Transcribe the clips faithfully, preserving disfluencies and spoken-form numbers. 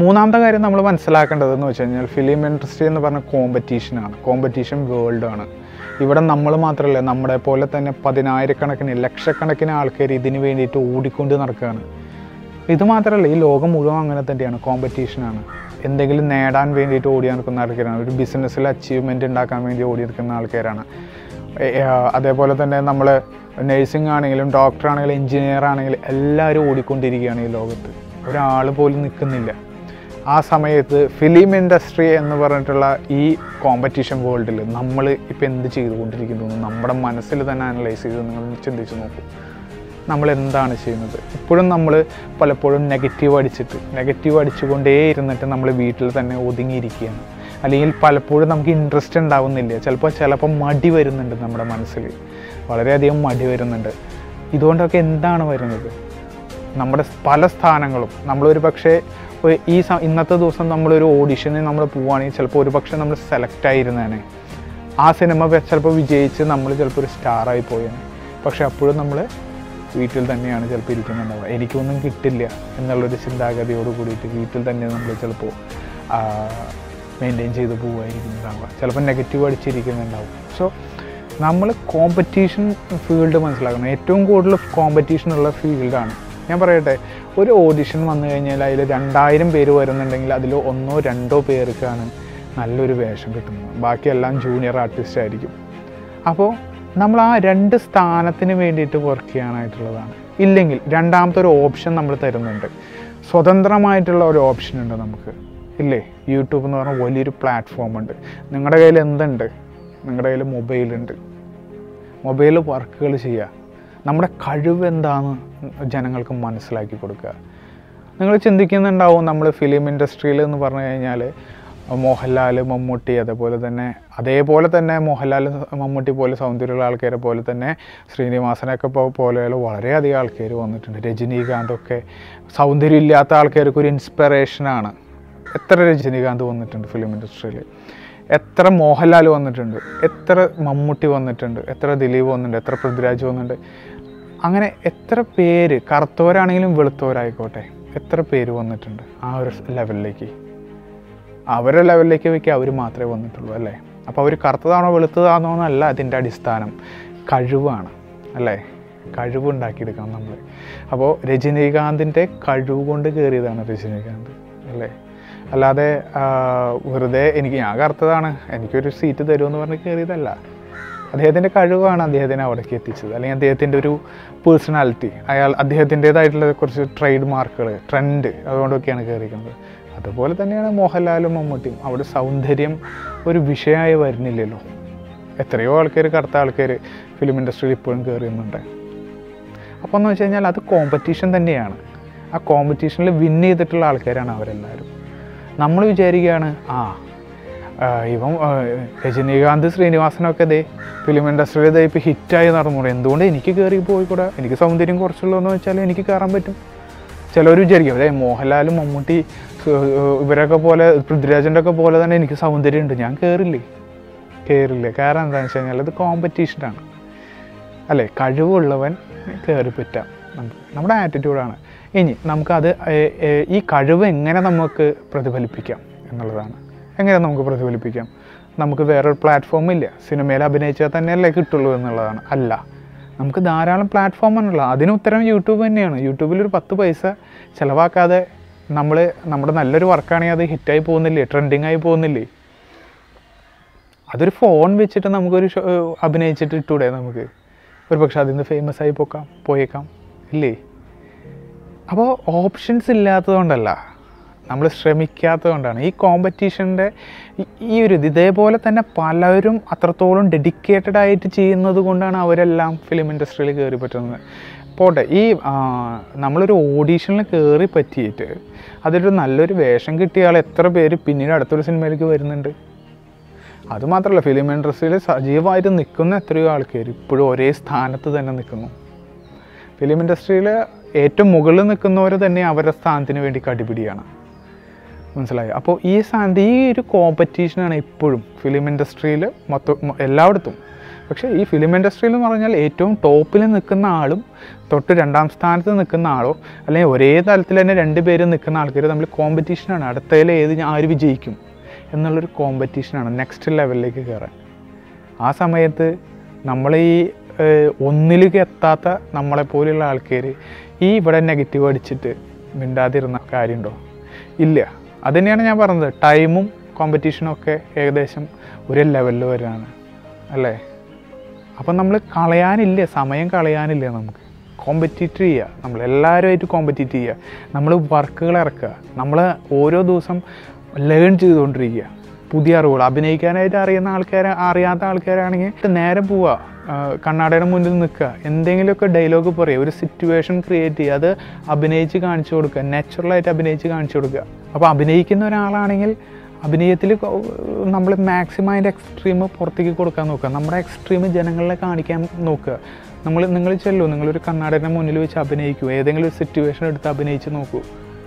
മൂന്നാമത്തെ കാര്യം നമ്മൾ മനസ്സിലാക്കേണ്ടതെന്ന് വെച്ച് കഴിഞ്ഞാൽ ഫിലിം ഇൻഡസ്ട്രി എന്ന് പറഞ്ഞ കോമ്പറ്റീഷനാണ്, കോമ്പറ്റീഷൻ വേൾഡാണ്. ഇവിടെ നമ്മൾ മാത്രമല്ല, നമ്മുടെ പോലെ തന്നെ പതിനായിരക്കണക്കിന് ലക്ഷക്കണക്കിന് ആൾക്കാർ ഇതിന് വേണ്ടിയിട്ട് ഓടിക്കൊണ്ട് നടക്കുകയാണ്. ഇത് മാത്രമല്ല, ഈ ലോകം മുഴുവൻ അങ്ങനെ തന്നെയാണ്, കോമ്പറ്റീഷനാണ്. എന്തെങ്കിലും നേടാൻ വേണ്ടിയിട്ട് ഓടി നടക്കുന്ന ആൾക്കാരാണ്, ഒരു ബിസിനസ്സിൽ അച്ചീവ്മെൻറ്റ് ഉണ്ടാക്കാൻ വേണ്ടി ഓടി നടക്കുന്ന ആൾക്കാരാണ്. അതേപോലെ തന്നെ നമ്മൾ നഴ്സിംഗ് ആണെങ്കിലും ഡോക്ടർ ആണെങ്കിലും എൻജിനീയർ ആണെങ്കിലും എല്ലാവരും ഓടിക്കൊണ്ടിരിക്കുകയാണ് ഈ ലോകത്ത്, ഒരാൾ പോലും നിൽക്കുന്നില്ല. ആ സമയത്ത് ഫിലിം ഇൻഡസ്ട്രി എന്ന് പറഞ്ഞിട്ടുള്ള ഈ കോമ്പറ്റീഷൻ വേൾഡിൽ നമ്മൾ ഇപ്പോൾ എന്ത് ചെയ്തുകൊണ്ടിരിക്കുന്നു നമ്മുടെ മനസ്സിൽ തന്നെ അനലൈസ് ചെയ്ത് നിങ്ങൾ ചിന്തിച്ച് നോക്കൂ. നമ്മൾ എന്താണ് ചെയ്യുന്നത്? ഇപ്പോഴും നമ്മൾ പലപ്പോഴും നെഗറ്റീവ് അടിച്ചിട്ട് നെഗറ്റീവ് അടിച്ചുകൊണ്ടേ ഇരുന്നിട്ട് നമ്മൾ വീട്ടിൽ തന്നെ ഒതുങ്ങിയിരിക്കുകയാണ്. അല്ലെങ്കിൽ പലപ്പോഴും നമുക്ക് ഇൻട്രസ്റ്റ് ഉണ്ടാവുന്നില്ല, ചിലപ്പോൾ ചിലപ്പോൾ മടി വരുന്നുണ്ട്, നമ്മുടെ മനസ്സിൽ വളരെയധികം മടി വരുന്നുണ്ട്. ഇതുകൊണ്ടൊക്കെ എന്താണ് വരുന്നത്? നമ്മുടെ പല സ്ഥാനങ്ങളും നമ്മളൊരു പക്ഷേ ഈ ഇന്നത്തെ ദിവസം നമ്മളൊരു ഓഡിഷന് നമ്മൾ പോവുകയാണെങ്കിൽ ചിലപ്പോൾ ഒരു പക്ഷേ നമ്മൾ സെലക്ട് ആയിരുന്നേനെ, ആ സിനിമ ചിലപ്പോൾ വിജയിച്ച് നമ്മൾ ചിലപ്പോൾ ഒരു സ്റ്റാറായി പോയേനെ. പക്ഷെ അപ്പോഴും നമ്മൾ വീട്ടിൽ തന്നെയാണ് ചിലപ്പോൾ ഇരിക്കുന്നുണ്ടാവുക, എനിക്കൊന്നും കിട്ടില്ല എന്നുള്ളൊരു ചിന്താഗതിയോട് കൂടിയിട്ട് വീട്ടിൽ തന്നെ നമ്മൾ ചിലപ്പോൾ മെയിൻറ്റെയിൻ ചെയ്ത് പോവുമായിരിക്കുന്നുണ്ടാവുക, ചിലപ്പോൾ നെഗറ്റീവ് അടിച്ചിരിക്കുന്നുണ്ടാവും. സോ നമ്മൾ കോമ്പറ്റീഷൻ ഫീൽഡ് മനസ്സിലാക്കണം. ഏറ്റവും കൂടുതൽ കോമ്പറ്റീഷനുള്ള ഫീൽഡാണ്. ഞാൻ പറയട്ടെ, ഒരു ഓഡിഷൻ വന്നു കഴിഞ്ഞാൽ അതിൽ രണ്ടായിരം പേര് വരുന്നുണ്ടെങ്കിൽ അതിൽ ഒന്നോ രണ്ടോ പേർക്കാണ് നല്ലൊരു വേഷം കിട്ടുന്നത്, ബാക്കിയെല്ലാം ജൂനിയർ ആർട്ടിസ്റ്റ് ആയിരിക്കും. അപ്പോൾ നമ്മൾ ആ രണ്ട് സ്ഥാനത്തിന് വേണ്ടിയിട്ട് വർക്ക് ചെയ്യാനായിട്ടുള്ളതാണ്. ഇല്ലെങ്കിൽ രണ്ടാമത്തെ ഒരു ഓപ്ഷൻ നമ്മൾ തരുന്നുണ്ട്, സ്വതന്ത്രമായിട്ടുള്ള ഒരു ഓപ്ഷൻ ഉണ്ട് നമുക്ക്, ഇല്ലേ? യൂട്യൂബ് എന്ന് പറഞ്ഞാൽ വലിയൊരു പ്ലാറ്റ്ഫോം ഉണ്ട്. നിങ്ങളുടെ കയ്യിൽ എന്തുണ്ട്? നിങ്ങളുടെ കയ്യിൽ മൊബൈലുണ്ട്. മൊബൈൽ വർക്കുകൾ ചെയ്യുക, നമ്മുടെ കഴിവ് എന്താണെന്ന് ജനങ്ങൾക്ക് മനസ്സിലാക്കി കൊടുക്കുക. നിങ്ങൾ ചിന്തിക്കുന്നുണ്ടാവും, നമ്മൾ ഫിലിം ഇൻഡസ്ട്രിയിൽ എന്ന് പറഞ്ഞു കഴിഞ്ഞാൽ മോഹൻലാൽ, മമ്മൂട്ടി, അതേപോലെ തന്നെ അതേപോലെ തന്നെ മോഹൻലാൽ, മമ്മൂട്ടി പോലെ സൗന്ദര്യമുള്ള ആൾക്കാരെ പോലെ തന്നെ ശ്രീനിവാസനൊക്കെ പോലെയുള്ള വളരെയധികം ആൾക്കാർ വന്നിട്ടുണ്ട്. രജനീകാന്തൊക്കെ സൗന്ദര്യം ഇല്ലാത്ത ആൾക്കാർക്ക് ഒരു ഇൻസ്പിറേഷനാണ്. എത്ര രജനീകാന്ത് വന്നിട്ടുണ്ട് ഫിലിം ഇൻഡസ്ട്രിയിൽ, എത്ര മോഹൻലാൽ വന്നിട്ടുണ്ട്, എത്ര മമ്മൂട്ടി വന്നിട്ടുണ്ട്, എത്ര ദിലീപ് വന്നിട്ടുണ്ട്, എത്ര പൃഥ്വിരാജ് വന്നിട്ടുണ്ട്. അങ്ങനെ എത്ര പേര്, കറുത്തവരാണെങ്കിലും വെളുത്തവരായിക്കോട്ടെ, എത്ര പേര് വന്നിട്ടുണ്ട് ആ ഒരു ലെവലിലേക്ക്. അവരുടെ ലെവലിലേക്ക് വയ്ക്കുക അവർ മാത്രമേ വന്നിട്ടുള്ളൂ, അല്ലേ? അപ്പോൾ അവർ കറുത്തതാണോ വെളുത്തതാണോ എന്നല്ല അതിൻ്റെ അടിസ്ഥാനം, കഴിവാണ്, അല്ലേ? കഴിവുണ്ടാക്കിയെടുക്കണം നമ്മൾ. അപ്പോൾ രജനീകാന്തിൻ്റെ കഴിവ് കൊണ്ട് കയറിയതാണ് രജനീകാന്ത്, അല്ലേ? അല്ലാതെ വെറുതെ എനിക്ക് ഞാൻ കറുത്തതാണ് എനിക്കൊരു സീറ്റ് തരുമെന്ന് പറഞ്ഞ് കയറിയതല്ല. അദ്ദേഹത്തിൻ്റെ കഴിവാണ് അദ്ദേഹത്തിനെ അവിടേക്ക് എത്തിച്ചത്, അല്ലെങ്കിൽ അദ്ദേഹത്തിൻ്റെ ഒരു പേഴ്സണാലിറ്റി, അയാൾ അദ്ദേഹത്തിൻ്റേതായിട്ടുള്ള കുറച്ച് ട്രേഡ് മാർക്കുകൾ, ട്രെൻഡ്, അതുകൊണ്ടൊക്കെയാണ് കയറിയിരിക്കുന്നത്. അതുപോലെ തന്നെയാണ് മോഹൻലാലും മമ്മൂട്ടിയും. അവിടെ സൗന്ദര്യം ഒരു വിഷയമായി വരുന്നില്ലല്ലോ. എത്രയോ ആൾക്കാർ, കറുത്ത ആൾക്കാർ ഫിലിം ഇൻഡസ്ട്രിയിൽ ഇപ്പോഴും കയറിയുന്നുണ്ട്. അപ്പോൾ എന്ന് വെച്ച് കഴിഞ്ഞാൽ അത് കോമ്പറ്റീഷൻ തന്നെയാണ്. ആ കോമ്പറ്റീഷനിൽ വിൻ ചെയ്തിട്ടുള്ള ആൾക്കാരാണ് അവരെല്ലാവരും. നമ്മൾ വിചാരിക്കുകയാണ് ആ ഇവൻ രജനീകാന്ത്, ശ്രീനിവാസനൊക്കെ ദേ ഫിലിം ഇൻഡസ്ട്രിയിൽ ദേ ഇപ്പോൾ ഹിറ്റായി നടന്നു, എന്തുകൊണ്ട് എനിക്ക് കയറി പോയിക്കൂടെ? എനിക്ക് സൗന്ദര്യം കുറച്ചുള്ളൂ എന്ന് വെച്ചാൽ എനിക്ക് കയറാൻ പറ്റും. ചിലവർ വിചാരിക്കും അതെ മോഹൻലാലും മമ്മൂട്ടി ഇവരൊക്കെ പോലെ പൃഥ്വിരാജിൻ്റെ ഒക്കെ പോലെ തന്നെ എനിക്ക് സൗന്ദര്യമുണ്ട്, ഞാൻ കയറില്ലേ? കയറില്ല. കാരണം എന്താണെന്ന് വെച്ച് കഴിഞ്ഞാൽ അത് കോമ്പറ്റീഷനാണ്, അല്ലേ? കഴിവുള്ളവൻ കയറി പറ്റാം, നമുക്ക് നമ്മുടെ ആറ്റിറ്റ്യൂഡാണ്. ഇനി നമുക്കത് ഈ കഴിവ് എങ്ങനെ നമുക്ക് പ്രതിഫലിപ്പിക്കാം എന്നുള്ളതാണ്. എങ്ങനെ നമുക്ക് പ്രതിഫലിപ്പിക്കാം? നമുക്ക് വേറൊരു പ്ലാറ്റ്ഫോം ഇല്ല, സിനിമയിൽ അഭിനയിച്ചാൽ തന്നെയല്ലേ കിട്ടുള്ളൂ എന്നുള്ളതാണ്. അല്ല, നമുക്ക് ധാരാളം പ്ലാറ്റ്ഫോമാണുള്ളത്. അതിന് ഉത്തരം യൂട്യൂബ് തന്നെയാണ്. യൂട്യൂബിലൊരു പത്ത് പൈസ ചിലവാക്കാതെ നമ്മൾ നമ്മുടെ നല്ലൊരു വർക്കാണെങ്കിൽ അത് ഹിറ്റായി പോകുന്നില്ലേ, ട്രെൻഡിങ് ആയി പോകുന്നില്ലേ? അതൊരു ഫോൺ വെച്ചിട്ട് നമുക്കൊരു അഭിനയിച്ചിട്ട് ഇട്ടൂടെ? നമുക്ക് ഒരു പക്ഷേ അതിൽ നിന്ന് ഫേമസ് ആയി പോക്കാം പോയേക്കാം ഇല്ലേ? അപ്പോൾ ഓപ്ഷൻസ് ഇല്ലാത്തതുകൊണ്ടല്ല, നമ്മൾ ശ്രമിക്കാത്തത് കൊണ്ടാണ്. ഈ കോമ്പറ്റീഷൻ്റെ ഈ ഒരു ഇതേപോലെ തന്നെ പലരും അത്രത്തോളം ഡെഡിക്കേറ്റഡ് ആയിട്ട് ചെയ്യുന്നത് കൊണ്ടാണ് അവരെല്ലാം ഫിലിം ഇൻഡസ്ട്രിയിൽ കയറി പറ്റുന്നത്. പോട്ടെ, ഈ നമ്മളൊരു ഓഡീഷനിൽ കയറി പറ്റിയിട്ട് അതൊരു നല്ലൊരു വേഷം കിട്ടിയ ആൾ എത്ര പേര് പിന്നീട് അടുത്തൊരു സിനിമയിലേക്ക് വരുന്നുണ്ട്? അതുമാത്രമല്ല, ഫിലിം ഇൻഡസ്ട്രിയിൽ സജീവമായിട്ട് നിൽക്കുന്ന എത്രയോ ആൾക്കാർ ഇപ്പോഴും ഒരേ സ്ഥാനത്ത് തന്നെ നിൽക്കുന്നു. ഫിലിം ഇൻഡസ്ട്രിയിൽ ഏറ്റവും മുകളിൽ നിൽക്കുന്നവർ തന്നെ അവരുടെ സ്ഥാനത്തിന് വേണ്ടി കടിപിടിയാണ്, മനസ്സിലായി? അപ്പോൾ ഈ സ്ഥാനത്ത് ഈ ഒരു കോമ്പറ്റീഷനാണ് ഇപ്പോഴും ഫിലിം ഇൻഡസ്ട്രിയിൽ മൊത്തം എല്ലായിടത്തും. പക്ഷേ ഈ ഫിലിം ഇൻഡസ്ട്രിയിൽ എന്ന് പറഞ്ഞാൽ ഏറ്റവും ടോപ്പിൽ നിൽക്കുന്ന ആളും തൊട്ട് രണ്ടാം സ്ഥാനത്ത് നിൽക്കുന്ന ആളോ അല്ലെങ്കിൽ ഒരേ തലത്തിൽ തന്നെ രണ്ട് പേര് നിൽക്കുന്ന ആൾക്കാർ തമ്മിൽ കോമ്പറ്റീഷനാണ്. അടുത്തതിൽ ഏത് ആര് വിജയിക്കും എന്നുള്ളൊരു കോമ്പറ്റീഷനാണ് നെക്സ്റ്റ് ലെവലിലേക്ക് കയറാൻ. ആ സമയത്ത് നമ്മൾ ഈ ഒന്നിലേക്ക് എത്താത്ത നമ്മളെപ്പോലെയുള്ള ആൾക്കാർ ഈ ഇവിടെ നെഗറ്റീവ് അടിച്ചിട്ട് മിണ്ടാതിരുന്ന കാര്യമുണ്ടോ? ഇല്ല. അത് തന്നെയാണ് ഞാൻ പറഞ്ഞത്, ടൈമും കോമ്പറ്റീഷനും ഒക്കെ ഏകദേശം ഒരു ലെവലിൽ വരാണ് അല്ലേ. അപ്പം നമ്മൾ കളയാനില്ല, സമയം കളയാനില്ല. നമുക്ക് കോമ്പറ്റീറ്റ് ചെയ്യുക, നമ്മൾ എല്ലാവരുമായിട്ട് കോമ്പറ്റീറ്റ് ചെയ്യുക, നമ്മൾ വർക്കുകൾ ഇറക്കുക, നമ്മൾ ഓരോ ദിവസം ലേൺ ചെയ്തുകൊണ്ടിരിക്കുക പുതിയ അറിവുകൾ. അഭിനയിക്കാനായിട്ട് അറിയുന്ന ആൾക്കാർ അറിയാത്ത ആൾക്കാരാണെങ്കിൽ നേരെ പോവുക, കണ്ണാടയുടെ മുന്നിൽ നിൽക്കുക, എന്തെങ്കിലുമൊക്കെ ഡയലോഗ് പറയുക, ഒരു സിറ്റുവേഷൻ ക്രിയേറ്റ് ചെയ്യുക, അത് അഭിനയിച്ച് കാണിച്ചു കൊടുക്കുക, നാച്ചുറലായിട്ട് അഭിനയിച്ച് കാണിച്ചു കൊടുക്കുക. അപ്പോൾ അഭിനയിക്കുന്ന ഒരാളാണെങ്കിൽ അഭിനയത്തിൽ നമ്മൾ മാക്സിമം അതിൻ്റെ എക്സ്ട്രീം പുറത്തേക്ക് കൊടുക്കാൻ നോക്കുക, നമ്മുടെ എക്സ്ട്രീം ജനങ്ങളെ കാണിക്കാൻ നോക്കുക. നമ്മൾ നിങ്ങൾ ചെല്ലൂ, നിങ്ങളൊരു കണ്ണാടയുടെ മുന്നിൽ വെച്ച് അഭിനയിക്കൂ, ഏതെങ്കിലും ഒരു സിറ്റുവേഷൻ എടുത്ത് അഭിനയിച്ച് നോക്കൂ,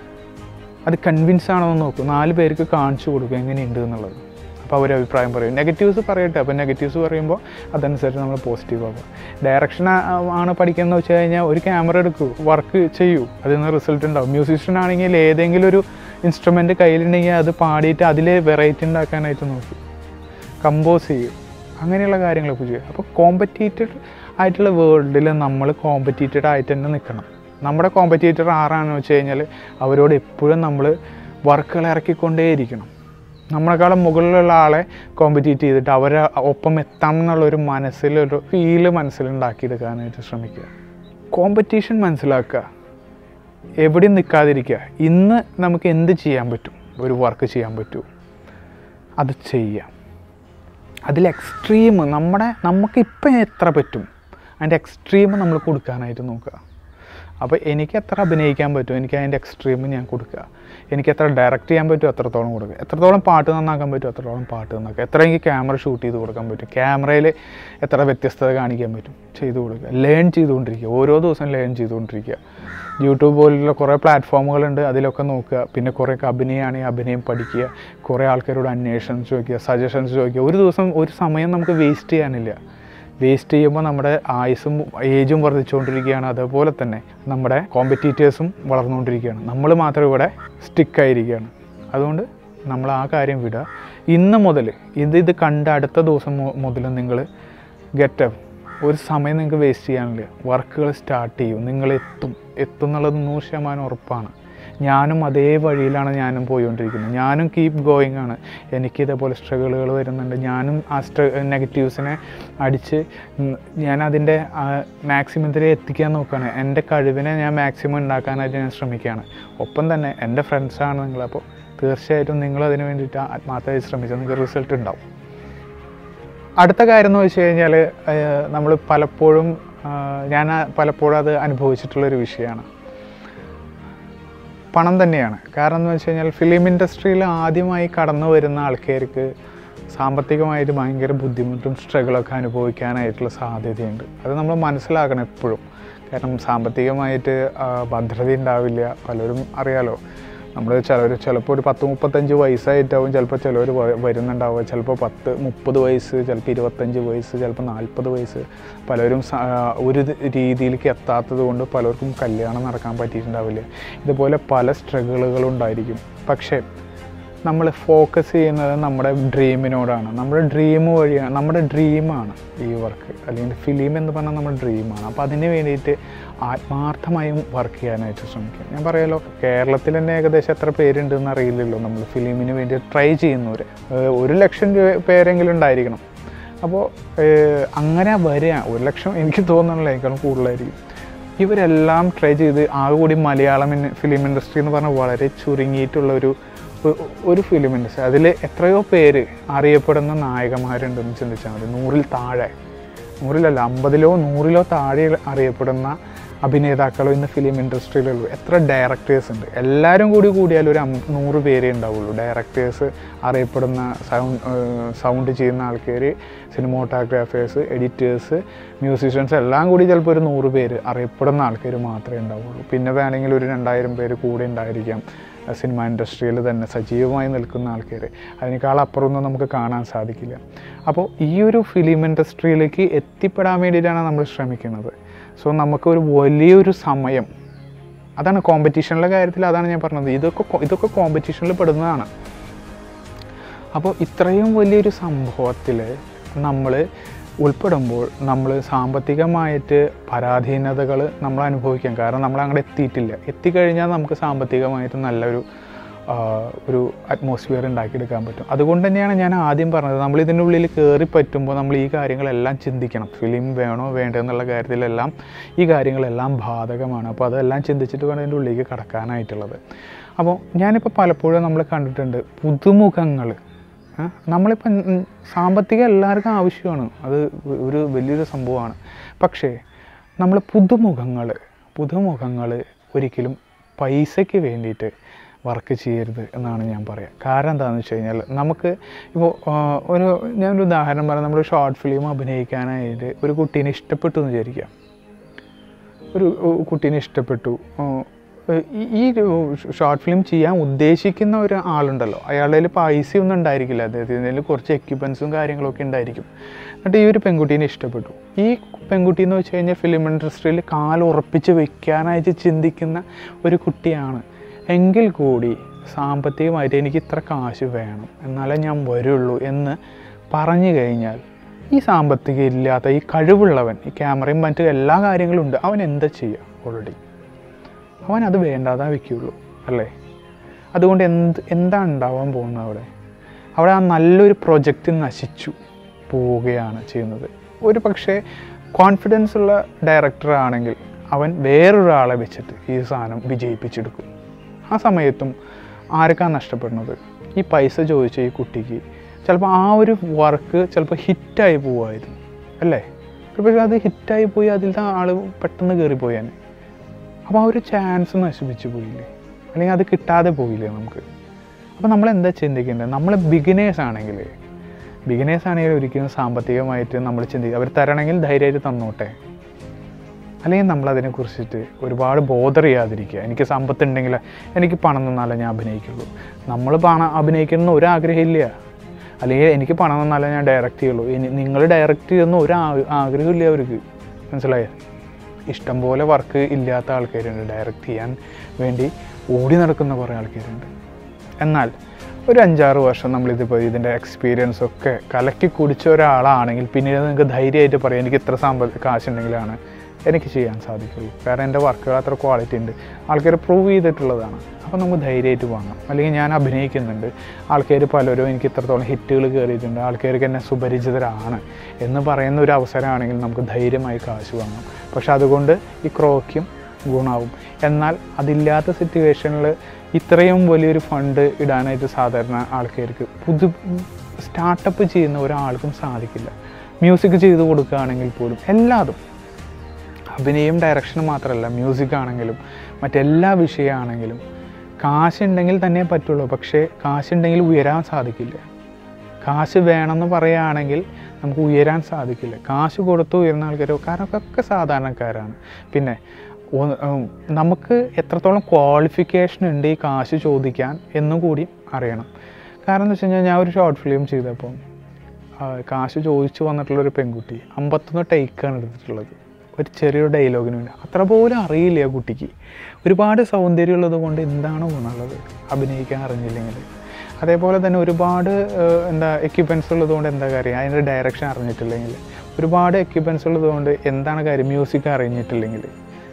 അത് കൺവിൻസ് ആണോ എന്ന് നോക്കൂ, നാല് പേർക്ക് കാണിച്ചു കൊടുക്കുക എങ്ങനെയുണ്ട് എന്നുള്ളത്. അപ്പോൾ അവർ അഭിപ്രായം പറയും. നെഗറ്റീവ്സ് പറയട്ടെ, അപ്പോൾ നെഗറ്റീവ്സ് പറയുമ്പോൾ അതനുസരിച്ച് നമ്മൾ പോസിറ്റീവ് ആകുക. ഡയറക്ഷൻ ആണ് പഠിക്കുന്നത് വെച്ച് കഴിഞ്ഞാൽ ഒരു ക്യാമറ എടുക്കൂ, വർക്ക് ചെയ്യൂ, അതിൽ നിന്ന് റിസൾട്ട് ഉണ്ടാവും. മ്യൂസിഷ്യൻ ആണെങ്കിൽ ഏതെങ്കിലും ഒരു ഇൻസ്ട്രുമെൻറ്റ് കയ്യിലുണ്ടെങ്കിൽ അത് പാടിയിട്ട് അതിൽ വെറൈറ്റി ഉണ്ടാക്കാനായിട്ട് നോക്കൂ, കമ്പോസ് ചെയ്യും, അങ്ങനെയുള്ള കാര്യങ്ങളൊക്കെ ചെയ്യും. അപ്പോൾ കോമ്പറ്റീറ്റഡ് ആയിട്ടുള്ള വേൾഡിൽ നമ്മൾ കോമ്പറ്റീറ്റഡ് ആയിട്ട് തന്നെ നിൽക്കണം. നമ്മുടെ കോമ്പറ്റീറ്റർ ആരാണെന്ന് വെച്ച് കഴിഞ്ഞാൽ അവരോട് എപ്പോഴും നമ്മൾ വർക്കുകൾ ഇറക്കിക്കൊണ്ടേയിരിക്കണം. നമ്മളെക്കാളും മുകളിലുള്ള ആളെ കോമ്പറ്റീറ്റ് ചെയ്തിട്ട് അവരെ ഒപ്പം എത്താം എന്നുള്ളൊരു മനസ്സിലൊരു ഫീല് മനസ്സിലുണ്ടാക്കിയെടുക്കാനായിട്ട് ശ്രമിക്കുക. കോമ്പറ്റീഷൻ മനസ്സിലാക്കുക, എവിടെയും നിൽക്കാതിരിക്കുക. ഇന്ന് നമുക്ക് എന്ത് ചെയ്യാൻ പറ്റും, ഒരു വർക്ക് ചെയ്യാൻ പറ്റുമോ അത് ചെയ്യാം. അതിൽ എക്സ്ട്രീം നമ്മുടെ നമുക്കിപ്പം എത്ര പറ്റും അതിൻ്റെ എക്സ്ട്രീം നമ്മൾ കൊടുക്കാനായിട്ട് നോക്കുക. അപ്പോൾ എനിക്ക് എത്ര അഭിനയിക്കാൻ പറ്റും എനിക്ക് അതിൻ്റെ എക്സ്ട്രീം ഞാൻ കൊടുക്കുക. എനിക്ക് എത്ര ഡയറക്റ്റ് ചെയ്യാൻ പറ്റും എത്രത്തോളം കൊടുക്കുക. എത്രത്തോളം പാട്ട് നന്നാക്കാൻ പറ്റും എത്രത്തോളം പാട്ട് നന്നാക്കുക. എത്ര എനിക്ക് ക്യാമറ ഷൂട്ട് ചെയ്ത് കൊടുക്കാൻ പറ്റും, ക്യാമറയിൽ എത്ര വ്യത്യസ്തത കാണിക്കാൻ പറ്റും ചെയ്ത് കൊടുക്കുക. ലേൺ ചെയ്തുകൊണ്ടിരിക്കുക, ഓരോ ദിവസം ലേൺ ചെയ്തുകൊണ്ടിരിക്കുക. യൂട്യൂബ് പോലുള്ള കുറേ പ്ലാറ്റ്ഫോമുകളുണ്ട്, അതിലൊക്കെ നോക്കുക. പിന്നെ കുറേ അഭിനയമാണെങ്കിൽ അഭിനയം പഠിക്കുക, കുറേ ആൾക്കാരോട് അന്വേഷണം ചോദിക്കുക, സജഷൻസ് ചോദിക്കുക. ഒരു ദിവസം ഒരു സമയം നമുക്ക് വേസ്റ്റ് ചെയ്യാനില്ല. വേസ്റ്റ് ചെയ്യുമ്പോൾ നമ്മുടെ ആയുസും ഏജും വർദ്ധിച്ചുകൊണ്ടിരിക്കുകയാണ്. അതുപോലെ തന്നെ നമ്മുടെ കോമ്പറ്റീറ്റേഴ്സും വളർന്നുകൊണ്ടിരിക്കുകയാണ്. നമ്മൾ മാത്രം ഇവിടെ സ്റ്റിക്കായിരിക്കുകയാണ്. അതുകൊണ്ട് നമ്മൾ ആ കാര്യം വിടുക. ഇന്ന് മുതൽ ഇത് ഇത് കണ്ട അടുത്ത ദിവസം മുതൽ നിങ്ങൾ ഗെറ്റപ്പ്, ഒരു സമയം നിങ്ങൾക്ക് വേസ്റ്റ് ചെയ്യാനില്ല. വർക്കുകൾ സ്റ്റാർട്ട് ചെയ്യും, നിങ്ങൾ എത്തും എത്തും എന്നുള്ളത് നൂറ് ശതമാനം ഉറപ്പാണ്. ഞാനും അതേ വഴിയിലാണ് ഞാനും പോയിക്കൊണ്ടിരിക്കുന്നത്. ഞാനും കീപ്പ് ഗോയിങ് ആണ്. എനിക്കിതേപോലെ സ്ട്രഗിളുകൾ വരുന്നുണ്ട്. ഞാനും ആ സ്ട്ര നെഗറ്റീവ്സിനെ അടിച്ച് ഞാൻ അതിൻ്റെ മാക്സിമത്തിൽ എത്തിക്കാൻ നോക്കുകയാണ്. എൻ്റെ കഴിവിനെ ഞാൻ മാക്സിമം ഉണ്ടാക്കാനായിട്ട് ഞാൻ ശ്രമിക്കുകയാണ്. ഒപ്പം തന്നെ എൻ്റെ ഫ്രണ്ട്സാണ് നിങ്ങൾ. അപ്പോൾ തീർച്ചയായിട്ടും നിങ്ങളതിന് വേണ്ടിയിട്ട് ആത്മാർത്ഥമായി ശ്രമിച്ചാൽ നിങ്ങൾക്ക് റിസൾട്ട് ഉണ്ടാവും. അടുത്ത കാര്യം എന്ന് വെച്ച് കഴിഞ്ഞാൽ നമ്മൾ പലപ്പോഴും ഞാൻ പലപ്പോഴും അത് അനുഭവിച്ചിട്ടുള്ളൊരു വിഷയമാണ്, പണം തന്നെയാണ്. കാരണം എന്ന് വെച്ച് കഴിഞ്ഞാൽ ഫിലിം ഇൻഡസ്ട്രിയിൽ ആദ്യമായി കടന്നു വരുന്ന ആൾക്കാർക്ക് സാമ്പത്തികമായിട്ട് ഭയങ്കര ബുദ്ധിമുട്ടും സ്ട്രഗിളൊക്കെ അനുഭവിക്കാനായിട്ടുള്ള സാധ്യതയുണ്ട്. അത് നമ്മൾ മനസ്സിലാക്കണം എപ്പോഴും. കാരണം സാമ്പത്തികമായിട്ട് ഭദ്രത ഉണ്ടാവില്ല. പലരും അറിയാലോ, നമ്മൾ ചിലർ ചിലപ്പോൾ ഒരു പത്ത് മുപ്പത്തഞ്ച് വയസ്സായിട്ടാവും ചിലപ്പോൾ ചിലവർ വരുന്നുണ്ടാവുക. ചിലപ്പോൾ പത്ത് മുപ്പത് വയസ്സ്, ചിലപ്പോൾ ഇരുപത്തഞ്ച് വയസ്സ്, ചിലപ്പോൾ നാൽപ്പത് വയസ്സ്. പലരും ഒരു രീതിയിലേക്ക് എത്താത്തത് കൊണ്ട് പലർക്കും കല്യാണം നടക്കാൻ പറ്റിയിട്ടുണ്ടാവില്ല. ഇതുപോലെ പല സ്ട്രഗിളുകളും ഉണ്ടായിരിക്കും. പക്ഷേ നമ്മൾ ഫോക്കസ് ചെയ്യുന്നത് നമ്മുടെ ഡ്രീമിനോടാണ്. നമ്മുടെ ഡ്രീം വഴിയാണ്, നമ്മുടെ ഡ്രീമാണ് ഈ വർക്ക്, അല്ലെങ്കിൽ ഫിലിം എന്ന് പറഞ്ഞാൽ നമ്മുടെ ഡ്രീമാണ്. അപ്പോൾ അതിന് വേണ്ടിയിട്ട് ആത്മാർത്ഥമായും വർക്ക് ചെയ്യാനായിട്ട് ശ്രമിക്കുക. ഞാൻ പറയാലോ, കേരളത്തിൽ തന്നെ ഏകദേശം എത്ര പേരുണ്ടെന്ന് അറിയില്ലല്ലോ നമ്മൾ ഫിലിമിന് വേണ്ടി ട്രൈ ചെയ്യുന്നവർ. ഒരു ലക്ഷം പേരെങ്കിലും ഉണ്ടായിരിക്കണം. അപ്പോൾ അങ്ങനെ വരിക, ഒരു ലക്ഷം എനിക്ക് തോന്നുന്നില്ല, അതിനേക്കാളും കൂടുതലായിരിക്കും. ഇവരെല്ലാം ട്രൈ ചെയ്ത് ആകെ കൂടി മലയാളം ഫിലിം ഇൻഡസ്ട്രി എന്ന് പറഞ്ഞാൽ വളരെ ചുരുങ്ങിയിട്ടുള്ളൊരു ഒരു ഫിലിം ഇൻഡസ്ട്രി. അതിൽ എത്രയോ പേര് അറിയപ്പെടുന്ന നായകന്മാരുണ്ടെന്ന് ചിന്തിച്ചാൽ മതി. നൂറിൽ താഴെ, നൂറിലല്ല അമ്പതിലോ നൂറിലോ താഴെ അറിയപ്പെടുന്ന അഭിനേതാക്കളോ ഇന്ന് ഫിലിം ഇൻഡസ്ട്രിയിലുള്ളൂ. എത്ര ഡയറക്ടേഴ്സ് ഉണ്ട്, എല്ലാവരും കൂടി കൂടിയാൽ ഒരു നൂറ് പേരേ ഉണ്ടാവുള്ളൂ. ഡയറക്ടേഴ്സ്, അറിയപ്പെടുന്ന സൗണ്ട് സൗണ്ട് ചെയ്യുന്ന ആൾക്കാർ, സിനിമോട്ടോഗ്രാഫേഴ്സ്, എഡിറ്റേഴ്സ്, മ്യൂസീഷ്യൻസ് എല്ലാം കൂടി ചിലപ്പോൾ ഒരു നൂറ് പേര് അറിയപ്പെടുന്ന ആൾക്കാർ മാത്രമേ ഉണ്ടാവുള്ളൂ. പിന്നെ വേണമെങ്കിൽ ഒരു രണ്ടായിരം പേര് കൂടെ ഉണ്ടായിരിക്കാം സിനിമ ഇൻഡസ്ട്രിയിൽ തന്നെ സജീവമായി നിൽക്കുന്ന ആൾക്കാർ. അതിനേക്കാളപ്പുറമൊന്നും നമുക്ക് കാണാൻ സാധിക്കില്ല. അപ്പോൾ ഈ ഒരു ഫിലിം ഇൻഡസ്ട്രിയിലേക്ക് എത്തിപ്പെടാൻ വേണ്ടിയിട്ടാണ് നമ്മൾ ശ്രമിക്കുന്നത്. സോ നമുക്കൊരു വലിയൊരു സമയം, അതാണ് കോമ്പറ്റീഷനിലെ കാര്യത്തിൽ, അതാണ് ഞാൻ പറഞ്ഞത്, ഇതൊക്കെ ഇതൊക്കെ കോമ്പറ്റീഷനിൽ പെടുന്നതാണ്. അപ്പോൾ ഇത്രയും വലിയൊരു സംഭവത്തിൽ നമ്മൾ ഉൾപ്പെടുമ്പോൾ നമ്മൾ സാമ്പത്തികമായിട്ട് പരാധീനതകൾ നമ്മൾ അനുഭവിക്കാം. കാരണം നമ്മൾ അങ്ങോട്ട് എത്തിയിട്ടില്ല. എത്തിക്കഴിഞ്ഞാൽ നമുക്ക് സാമ്പത്തികമായിട്ട് നല്ലൊരു ഒരു അറ്റ്മോസ്ഫിയർ ഉണ്ടാക്കിയെടുക്കാൻ പറ്റും. അതുകൊണ്ട് തന്നെയാണ് ഞാൻ ആദ്യം പറഞ്ഞത്, നമ്മൾ ഇതിൻ്റെ ഉള്ളിൽ കയറി പറ്റുമ്പോൾ നമ്മൾ ഈ കാര്യങ്ങളെല്ലാം ചിന്തിക്കണം. ഫിലിം വേണോ വേണ്ടോ എന്നുള്ള കാര്യത്തിലെല്ലാം ഈ കാര്യങ്ങളെല്ലാം ബാധകമാണ്. അപ്പോൾ അതെല്ലാം ചിന്തിച്ചിട്ട് വേണം ഇതിൻ്റെ ഉള്ളിലേക്ക് കടക്കാനായിട്ടുള്ളത്. അപ്പോൾ ഞാനിപ്പോൾ പലപ്പോഴും നമ്മൾ കണ്ടിട്ടുണ്ട് പുതുമുഖങ്ങൾ. നമ്മളിപ്പം സാമ്പത്തികം എല്ലാവർക്കും ആവശ്യമാണ്, അത് ഒരു വലിയൊരു സംഭവമാണ്. പക്ഷേ നമ്മൾ പുതുമുഖങ്ങൾ പുതുമുഖങ്ങൾ ഒരിക്കലും പൈസയ്ക്ക് വേണ്ടിയിട്ട് വർക്ക് ചെയ്യരുത് എന്നാണ് ഞാൻ പറയുക. കാരണം എന്താണെന്ന് വെച്ച് കഴിഞ്ഞാൽ, നമുക്ക് ഇപ്പോൾ ഒരു ഞാനൊരു ഉദാഹരണം പറയാം. നമ്മൾ ഷോർട്ട് ഫിലിം അഭിനയിക്കാനായിട്ട് ഒരു കുട്ടീനെ ഇഷ്ടപ്പെട്ടു എന്ന് വിചാരിക്കുക. ഒരു കുട്ടീനെ ഇഷ്ടപ്പെട്ടു, ഈ ഷോർട്ട് ഫിലിം ചെയ്യാൻ ഉദ്ദേശിക്കുന്ന ഒരു ആളുണ്ടല്ലോ, അയാളുടെ കയ്യിൽ പൈസയൊന്നും ഉണ്ടായിരിക്കില്ല, അദ്ദേഹത്തിൻ്റെ കയ്യിൽ കുറച്ച് എക്യുപ്മെൻസും കാര്യങ്ങളൊക്കെ ഉണ്ടായിരിക്കും. എന്നിട്ട് ഈ ഒരു പെൺകുട്ടീനെ ഇഷ്ടപ്പെട്ടു. ഈ പെൺകുട്ടി എന്ന് വെച്ച് കഴിഞ്ഞാൽ ഫിലിം ഇൻഡസ്ട്രിയിൽ കാലുറപ്പിച്ച് വയ്ക്കാനായിട്ട് ചിന്തിക്കുന്ന ഒരു കുട്ടിയാണ്. എങ്കിൽ കൂടി സാമ്പത്തികമായിട്ട് എനിക്ക് ഇത്ര കാശ് വേണം, എന്നാലേ ഞാൻ വരുള്ളൂ എന്ന് പറഞ്ഞു കഴിഞ്ഞാൽ, ഈ സാമ്പത്തികം ഇല്ലാത്ത ഈ കഴിവുള്ളവൻ, ഈ ക്യാമറയും മറ്റു എല്ലാ കാര്യങ്ങളും ഉണ്ട്, അവൻ എന്താ ചെയ്യുക? ഓൾറെഡി അവൻ അത് വേണ്ടാതെ വയ്ക്കുള്ളൂ അല്ലേ? അതുകൊണ്ട് എന്ത് എന്താണ് ഉണ്ടാവാൻ പോകുന്നത്? അവിടെ അവിടെ ആ നല്ലൊരു പ്രൊജക്റ്റ് നശിച്ചു പോവുകയാണ് ചെയ്യുന്നത്. ഒരു പക്ഷേ കോൺഫിഡൻസ് ഉള്ള ഡയറക്ടറാണെങ്കിൽ അവൻ വേറൊരാളെ വെച്ചിട്ട് ഈ സാധനം വിജയിപ്പിച്ചെടുക്കും. ആ സമയത്തും ആർക്കാണ് നഷ്ടപ്പെടുന്നത്? ഈ പൈസ ചോദിച്ച ഈ കുട്ടിക്ക് ചിലപ്പോൾ ആ ഒരു വർക്ക് ചിലപ്പോൾ ഹിറ്റായി പോവുമായിരുന്നു അല്ലേ? പക്ഷേ അത് ഹിറ്റായി പോയി അതിലത്തെ ആൾ പെട്ടെന്ന് കയറിപ്പോയാൽ അപ്പോൾ ആ ഒരു ചാൻസ് നശിപ്പിച്ച് പോയില്ലേ, അല്ലെങ്കിൽ അത് കിട്ടാതെ പോയില്ലേ നമുക്ക്? അപ്പോൾ നമ്മൾ എന്താ ചിന്തിക്കേണ്ടത്? നമ്മൾ ബിഗിനേഴ്സ് ആണെങ്കിൽ ബിഗിനേഴ്സ് ആണെങ്കിൽ ഒരിക്കലും സാമ്പത്തികമായിട്ട് നമ്മൾ ചിന്തിക്കുക, അവർ തരണമെങ്കിൽ ധൈര്യമായിട്ട് തന്നോട്ടെ, അല്ലെങ്കിൽ നമ്മളതിനെക്കുറിച്ചിട്ട് ഒരുപാട് ബോധർ ചെയ്യാതിരിക്കുക. എനിക്ക് സമ്പത്തുണ്ടെങ്കിൽ എനിക്ക് പണം തന്നാലേ ഞാൻ അഭിനയിക്കുള്ളൂ. നമ്മൾ പണം അഭിനയിക്കുന്ന ഒരാഗ്രഹമില്ല, അല്ലെങ്കിൽ എനിക്ക് പണം തന്നാലേ ഞാൻ ഡയറക്റ്റ് ചെയ്യുള്ളൂ. ഇനി നിങ്ങൾ ഡയറക്റ്റ് ചെയ്യുന്ന ഒരു ആഗ്രഹമില്ല അവർക്ക്, മനസ്സിലായോ? ഇഷ്ടംപോലെ വർക്ക് ഇല്ലാത്ത ആൾക്കാരുണ്ട്, ഡയറക്റ്റ് ചെയ്യാൻ വേണ്ടി ഓടി നടക്കുന്ന കുറേ ആൾക്കാരുണ്ട്. എന്നാൽ ഒരു അഞ്ചാറ് വർഷം നമ്മളിതിപ്പോൾ ഇതിൻ്റെ എക്സ്പീരിയൻസ് ഒക്കെ കലക്കി കുടിച്ച ഒരാളാണെങ്കിൽ പിന്നീട് നിങ്ങൾക്ക് ധൈര്യമായിട്ട് പറയാം, എനിക്ക് ഇത്ര സാമ്പത്തിക കാശുണ്ടെങ്കിലാണ് എനിക്ക് ചെയ്യാൻ സാധിക്കുള്ളൂ, കാരണം എൻ്റെ വർക്കുകൾ അത്ര ക്വാളിറ്റി ഉണ്ട്, ആൾക്കാർ പ്രൂവ് ചെയ്തിട്ടുള്ളതാണ്. അപ്പോൾ നമുക്ക് ധൈര്യമായിട്ട് വാങ്ങാം. അല്ലെങ്കിൽ ഞാൻ അഭിനയിക്കുന്നുണ്ട്, ആൾക്കാർ പലരും എനിക്ക് ഇത്രത്തോളം ഹിറ്റുകൾ കയറിയിട്ടുണ്ട്, ആൾക്കാർക്ക് എന്നെ സുപരിചിതരാണ് എന്ന് പറയുന്ന ഒരു അവസരമാണെങ്കിൽ നമുക്ക് ധൈര്യമായി കാശ് വാങ്ങാം. പക്ഷെ അതുകൊണ്ട് ഈ ക്രോയ്ക്കും ഗുണമാവും. എന്നാൽ അതില്ലാത്ത സിറ്റുവേഷനിൽ ഇത്രയും വലിയൊരു ഫണ്ട് ഇടാനായിട്ട് സാധാരണ ആൾക്കാർക്ക് പുതു സ്റ്റാർട്ടപ്പ് ചെയ്യുന്ന ഒരാൾക്കും സാധിക്കില്ല. മ്യൂസിക് ചെയ്ത് കൊടുക്കുകയാണെങ്കിൽ പോലും എല്ലാതും, അഭിനയം ഡയറക്ഷന് മാത്രമല്ല, മ്യൂസിക് ആണെങ്കിലും മറ്റെല്ലാ വിഷയമാണെങ്കിലും കാശുണ്ടെങ്കിൽ തന്നെ പറ്റുള്ളൂ. പക്ഷേ കാശുണ്ടെങ്കിൽ ഉയരാൻ സാധിക്കില്ല. കാശ് വേണമെന്ന് പറയുകയാണെങ്കിൽ നമുക്ക് ഉയരാൻ സാധിക്കില്ല. കാശ് കൊടുത്ത് ഉയരുന്ന ആൾക്കാർ കാരണം ഒക്കെ സാധാരണക്കാരാണ്. പിന്നെ നമുക്ക് എത്രത്തോളം ക്വാളിഫിക്കേഷൻ ഉണ്ട് ഈ കാശ് ചോദിക്കാൻ എന്നും കൂടി അറിയണം. കാരണം എന്ന് വെച്ച് കഴിഞ്ഞാൽ ഞാൻ ഒരു ഷോർട്ട് ഫിലിം ചെയ്തപ്പം കാശ് ചോദിച്ചു വന്നിട്ടുള്ളൊരു പെൺകുട്ടി അമ്പത്തൊന്ന് ടേക്കാണ് എടുത്തിട്ടുള്ളത് ഒരു ചെറിയൊരു ഡയലോഗിന് വേണ്ടി. അത്ര പോലും അറിയില്ല ആ കുട്ടിക്ക്. ഒരുപാട് സൗന്ദര്യം ഉള്ളത് കൊണ്ട് എന്താണ് ഗുണമുള്ളത് അഭിനയിക്കാൻ അറിഞ്ഞില്ലെങ്കിൽ? അതേപോലെ തന്നെ ഒരുപാട് എന്താ എക്യുപ്മെൻറ്റ്സ് ഉള്ളതുകൊണ്ട് എന്താ കാര്യം അതിൻ്റെ ഡയറക്ഷൻ അറിഞ്ഞിട്ടില്ലെങ്കിൽ? ഒരുപാട് എക്യുപ്മെൻറ്റ്സ് ഉള്ളതുകൊണ്ട് എന്താണ് കാര്യം മ്യൂസിക് അറിഞ്ഞിട്ടില്ലെങ്കിൽ,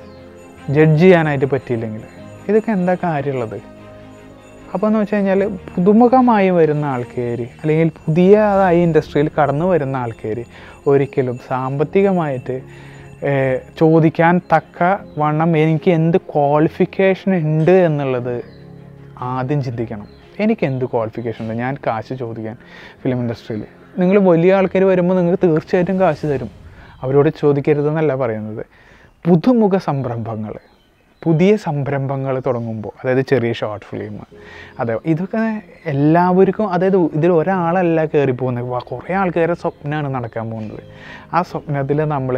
ജഡ്ജ് ചെയ്യാനായിട്ട് പറ്റിയില്ലെങ്കിൽ? ഇതൊക്കെ എന്താ കാര്യമുള്ളത്? അപ്പോൾ എന്ന് വെച്ച് കഴിഞ്ഞാൽ പുതുമുഖമായി വരുന്ന ആൾക്കാർ അല്ലെങ്കിൽ പുതിയതായി ഇൻഡസ്ട്രിയിൽ കടന്നു വരുന്ന ആൾക്കാർ ഒരിക്കലും സാമ്പത്തികമായിട്ട് ചോദിക്കാൻ തക്ക വണ്ണം എനിക്ക് എന്ത് ക്വാളിഫിക്കേഷൻ ഉണ്ട് എന്നുള്ളത് ആദ്യം ചിന്തിക്കണം. എനിക്ക് എന്ത് ക്വാളിഫിക്കേഷൻ ഉണ്ട് ഞാൻ കാശ് ചോദിക്കാൻ ഫിലിം ഇൻഡസ്ട്രിയിൽ? നിങ്ങൾ വലിയ ആൾക്കാർ വരുമ്പോൾ നിങ്ങൾക്ക് തീർച്ചയായിട്ടും കാശ് തരും, അവരോട് ചോദിക്കരുതെന്നല്ല പറയുന്നത്. പുതുമുഖ സംരംഭങ്ങൾ, പുതിയ സംരംഭങ്ങൾ തുടങ്ങുമ്പോൾ, അതായത് ചെറിയ ഷോർട്ട് ഫിലിം, അതെ ഇതൊക്കെ എല്ലാവർക്കും, അതായത് ഇതിൽ ഒരാളല്ല കയറി പോകുന്നത്, കുറേ ആൾക്കാരുടെ സ്വപ്നമാണ് നടക്കാൻ പോകുന്നത്. ആ സ്വപ്നത്തിൽ നമ്മൾ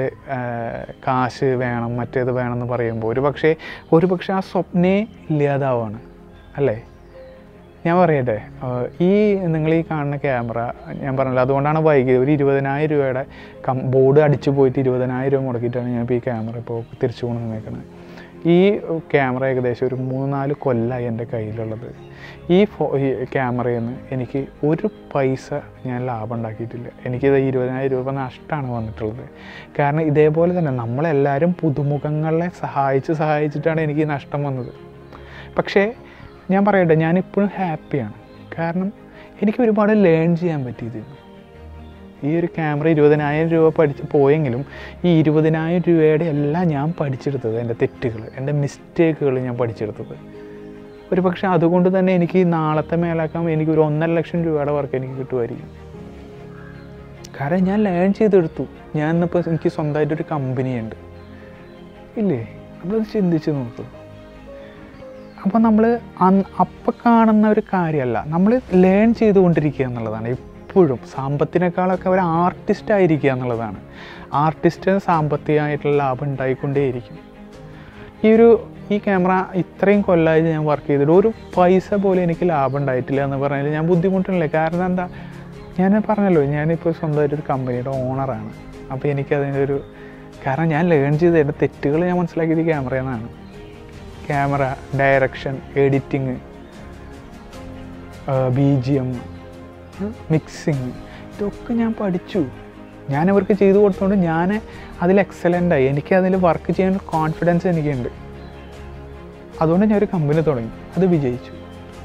കാശ് വേണം മറ്റേത് വേണമെന്ന് പറയുമ്പോൾ ഒരു പക്ഷേ ഒരു പക്ഷേ ആ സ്വപ്നേ ഇല്ലാതാവാണ്. അല്ലേ? ഞാൻ പറയട്ടെ, ഈ നിങ്ങൾ ഈ കാണുന്ന ക്യാമറ ഞാൻ പറഞ്ഞല്ലോ, അതുകൊണ്ടാണ് വൈകിയത്. ഒരു ഇരുപതിനായിരം രൂപയുടെ കം ബോർഡ് അടിച്ചു പോയിട്ട് ഇരുപതിനായിരം രൂപ മുടക്കിയിട്ടാണ് ഞാൻ ഇപ്പോൾ ഈ ക്യാമറ ഇപ്പോൾ തിരിച്ചു കൊണ്ടു വന്നേക്കുന്നത്. ഈ ക്യാമറ ഏകദേശം ഒരു മൂന്ന് നാല് കൊല്ലമായി എൻ്റെ കയ്യിലുള്ളത്. ഈ ഫോ ഈ ക്യാമറയിൽ നിന്ന് എനിക്ക് ഒരു പൈസ ഞാൻ ലാഭം ഉണ്ടാക്കിയിട്ടില്ല. എനിക്കിത് ഇരുപതിനായിരം രൂപ നഷ്ടമാണ് വന്നിട്ടുള്ളത്. കാരണം ഇതേപോലെ തന്നെ നമ്മളെല്ലാവരും പുതുമുഖങ്ങളെ സഹായിച്ച് സഹായിച്ചിട്ടാണ് എനിക്ക് ഈ നഷ്ടം വന്നത്. പക്ഷേ ഞാൻ പറയട്ടെ, ഞാനിപ്പോഴും ഹാപ്പിയാണ്. കാരണം എനിക്ക് ഒരുപാട് ലേൺ ചെയ്യാൻ പറ്റിയത് ഈ ഒരു ക്യാമറ ഇരുപതിനായിരം രൂപ പഠിച്ച് പോയെങ്കിലും ഈ ഇരുപതിനായിരം രൂപയുടെ എല്ലാം ഞാൻ പഠിച്ചെടുത്തത്, എൻ്റെ തെറ്റുകൾ, എൻ്റെ മിസ്റ്റേക്കുകൾ ഞാൻ പഠിച്ചെടുത്തത്. ഒരു പക്ഷേ അതുകൊണ്ട് തന്നെ എനിക്ക് നാളത്തെ മേലാക്കാൻ എനിക്ക് ഒരു ഒന്നര ലക്ഷം രൂപയുടെ വർക്ക് എനിക്ക് കിട്ടുമായിരിക്കും. കാരണം ഞാൻ ലേൺ ചെയ്തെടുത്തു. ഞാൻ ഇന്നിപ്പോൾ എനിക്ക് സ്വന്തമായിട്ടൊരു കമ്പനിയുണ്ട് ഇല്ലേ? നമ്മളത് ചിന്തിച്ച് നോക്കൂ. അപ്പോൾ നമ്മൾ അപ്പം കാണുന്ന ഒരു കാര്യമല്ല, നമ്മൾ ലേൺ ചെയ്തുകൊണ്ടിരിക്കുക എന്നുള്ളതാണ്. എപ്പോഴും സാമ്പത്തിനേക്കാളൊക്കെ ഒരു ആർട്ടിസ്റ്റ് ആയിരിക്കുക എന്നുള്ളതാണ്. ആർട്ടിസ്റ്റ് സാമ്പത്തികമായിട്ടുള്ള ലാഭം ഉണ്ടായിക്കൊണ്ടേയിരിക്കും. ഈ ഒരു ഈ ക്യാമറ ഇത്രയും കൊല്ലമായി ഞാൻ വർക്ക് ചെയ്തിട്ട് ഒരു പൈസ പോലും എനിക്ക് ലാഭം ഉണ്ടായിട്ടില്ല എന്ന് പറഞ്ഞാൽ ഞാൻ ബുദ്ധിമുട്ടില്ല. കാരണം എന്താ, ഞാൻ പറഞ്ഞല്ലോ, ഞാനിപ്പോൾ സ്വന്തമായിട്ടൊരു കമ്പനിയുടെ ഓണറാണ്. അപ്പോൾ എനിക്കതിൻ്റെ ഒരു കാരണം ഞാൻ ലേൺ ചെയ്ത് എൻ്റെ തെറ്റുകൾ ഞാൻ മനസ്സിലാക്കിയത് ക്യാമറയിൽ നിന്നാണ്. Camera, direction, editing, B G M, mixing, ഇതൊക്കെ ഞാൻ പഠിച്ചു. ഞാനവർക്ക് ചെയ്തു കൊടുത്തുകൊണ്ട് ഞാൻ അതിൽ എക്സലൻ്റായി. എനിക്കതിൽ വർക്ക് ചെയ്യാൻ കോൺഫിഡൻസ് എനിക്കുണ്ട്. അതുകൊണ്ട് ഞാനൊരു കമ്പനി തുടങ്ങി, അത് വിജയിച്ചു.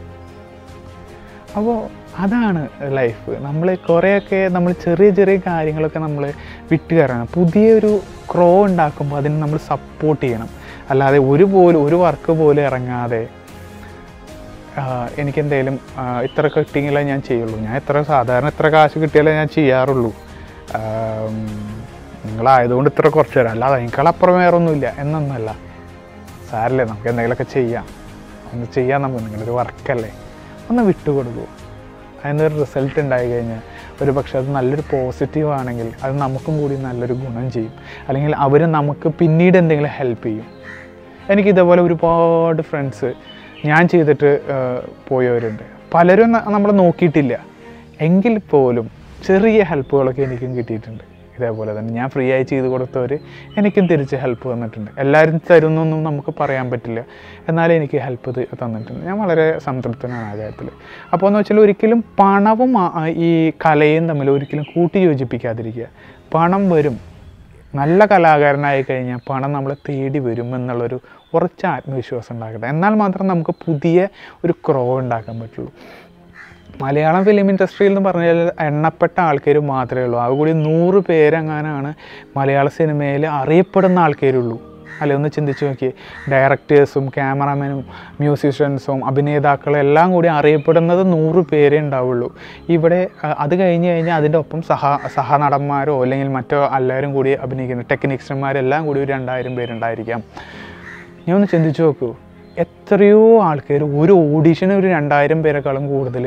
അപ്പോൾ അതാണ് ലൈഫ്. നമ്മൾ കുറേയൊക്കെ നമ്മൾ ചെറിയ ചെറിയ കാര്യങ്ങളൊക്കെ നമ്മൾ വിട്ടുകയറണം. പുതിയൊരു ക്രോ ഉണ്ടാക്കുമ്പോൾ അതിന് നമ്മൾ സപ്പോർട്ട് ചെയ്യണം. അല്ലാതെ ഒരു പോലും ഒരു വർക്ക് പോലും ഇറങ്ങാതെ എനിക്കെന്തെങ്കിലും ഇത്ര കിട്ടിയെങ്കിലേ ഞാൻ ചെയ്യുള്ളൂ, ഞാൻ എത്ര സാധാരണ ഇത്ര കാശ് കിട്ടിയാലേ ഞാൻ ചെയ്യാറുള്ളൂ, നിങ്ങളായതുകൊണ്ട് ഇത്ര കുറച്ച് തരാം, അല്ലാതെ എനിക്കപ്പുറം വേറൊന്നുമില്ല എന്നൊന്നുമല്ല. സാരല്ലേ, നമുക്ക് എന്തെങ്കിലുമൊക്കെ ചെയ്യാം, ഒന്ന് ചെയ്യാൻ നമുക്ക് നിങ്ങളൊരു വർക്കല്ലേ, ഒന്ന് വിട്ടുകൊടുക്കൂ. അതിനൊരു റിസൾട്ട് ഉണ്ടായി കഴിഞ്ഞാൽ ഒരു പക്ഷേ അത് നല്ലൊരു പോസിറ്റീവ് ആണെങ്കിൽ അത് നമുക്കും കൂടി നല്ലൊരു ഗുണം ചെയ്യും. അല്ലെങ്കിൽ അവർ നമുക്ക് പിന്നീട് എന്തെങ്കിലും ഹെൽപ്പ് ചെയ്യും. എനിക്കിതേപോലെ ഒരുപാട് ഫ്രണ്ട്സ് ഞാൻ ചെയ്തിട്ട് പോയവരുണ്ട്. പലരും നമ്മൾ നോക്കിയിട്ടില്ല, എങ്കിൽ പോലും ചെറിയ ഹെൽപ്പുകളൊക്കെ എനിക്കും കിട്ടിയിട്ടുണ്ട്. ഇതേപോലെ തന്നെ ഞാൻ ഫ്രീ ആയി ചെയ്ത് കൊടുത്തവർ എനിക്കും തിരിച്ച് ഹെൽപ്പ് തന്നിട്ടുണ്ട്. എല്ലാവരും തരുന്നൊന്നും നമുക്ക് പറയാൻ പറ്റില്ല, എന്നാലും എനിക്ക് ഹെൽപ്പ് തന്നിട്ടുണ്ട്. ഞാൻ വളരെ സംതൃപ്തനാണ് ആ കാര്യത്തിൽ. അപ്പോൾ എന്ന് വെച്ചാൽ ഒരിക്കലും പണവും ഈ കലയും തമ്മിൽ ഒരിക്കലും കൂട്ടി യോജിപ്പിക്കാതിരിക്കുക. പണം വരും, നല്ല കലാകാരനായി കഴിഞ്ഞാൽ പണം നമ്മളെ തേടി വരും എന്നുള്ളൊരു ഉറച്ച ആത്മവിശ്വാസം ഉണ്ടാക്കട്ടെ. എന്നാൽ മാത്രം നമുക്ക് പുതിയ ഒരു ക്രോ ഉണ്ടാക്കാൻ പറ്റുള്ളൂ. മലയാളം ഫിലിം ഇൻഡസ്ട്രിയിൽ എന്ന് പറഞ്ഞാൽ എണ്ണപ്പെട്ട ആൾക്കാർ മാത്രമേ ഉള്ളൂ. അതുകൂടി നൂറ് പേരെങ്ങാനാണ് മലയാള സിനിമയിൽ അറിയപ്പെടുന്ന ആൾക്കാരുള്ളൂ. അല്ലെ, ഒന്ന് ചിന്തിച്ച് നോക്കിയേ. ഡയറക്ടേഴ്സും ക്യാമറാമാനും മ്യൂസിഷ്യൻസും അഭിനേതാക്കളും എല്ലാം കൂടി അറിയപ്പെടുന്നത് നൂറ് പേരേ ഉണ്ടാവുള്ളൂ. ഇവിടെ അത് കഴിഞ്ഞ് കഴിഞ്ഞാൽ അതിൻ്റെ ഒപ്പം സഹ സഹനടന്മാരോ അല്ലെങ്കിൽ മറ്റോ എല്ലാവരും കൂടി അഭിനയിക്കുന്ന ടെക്നീഷ്യന്മാരെല്ലാം കൂടി ഒരു രണ്ടായിരം പേരുണ്ടായിരിക്കാം. ഞാൻ ഒന്ന് ചിന്തിച്ച് നോക്കൂ, എത്രയോ ആൾക്കാർ ഒരു ഓഡീഷന് ഒരു രണ്ടായിരം പേരെക്കാളും കൂടുതൽ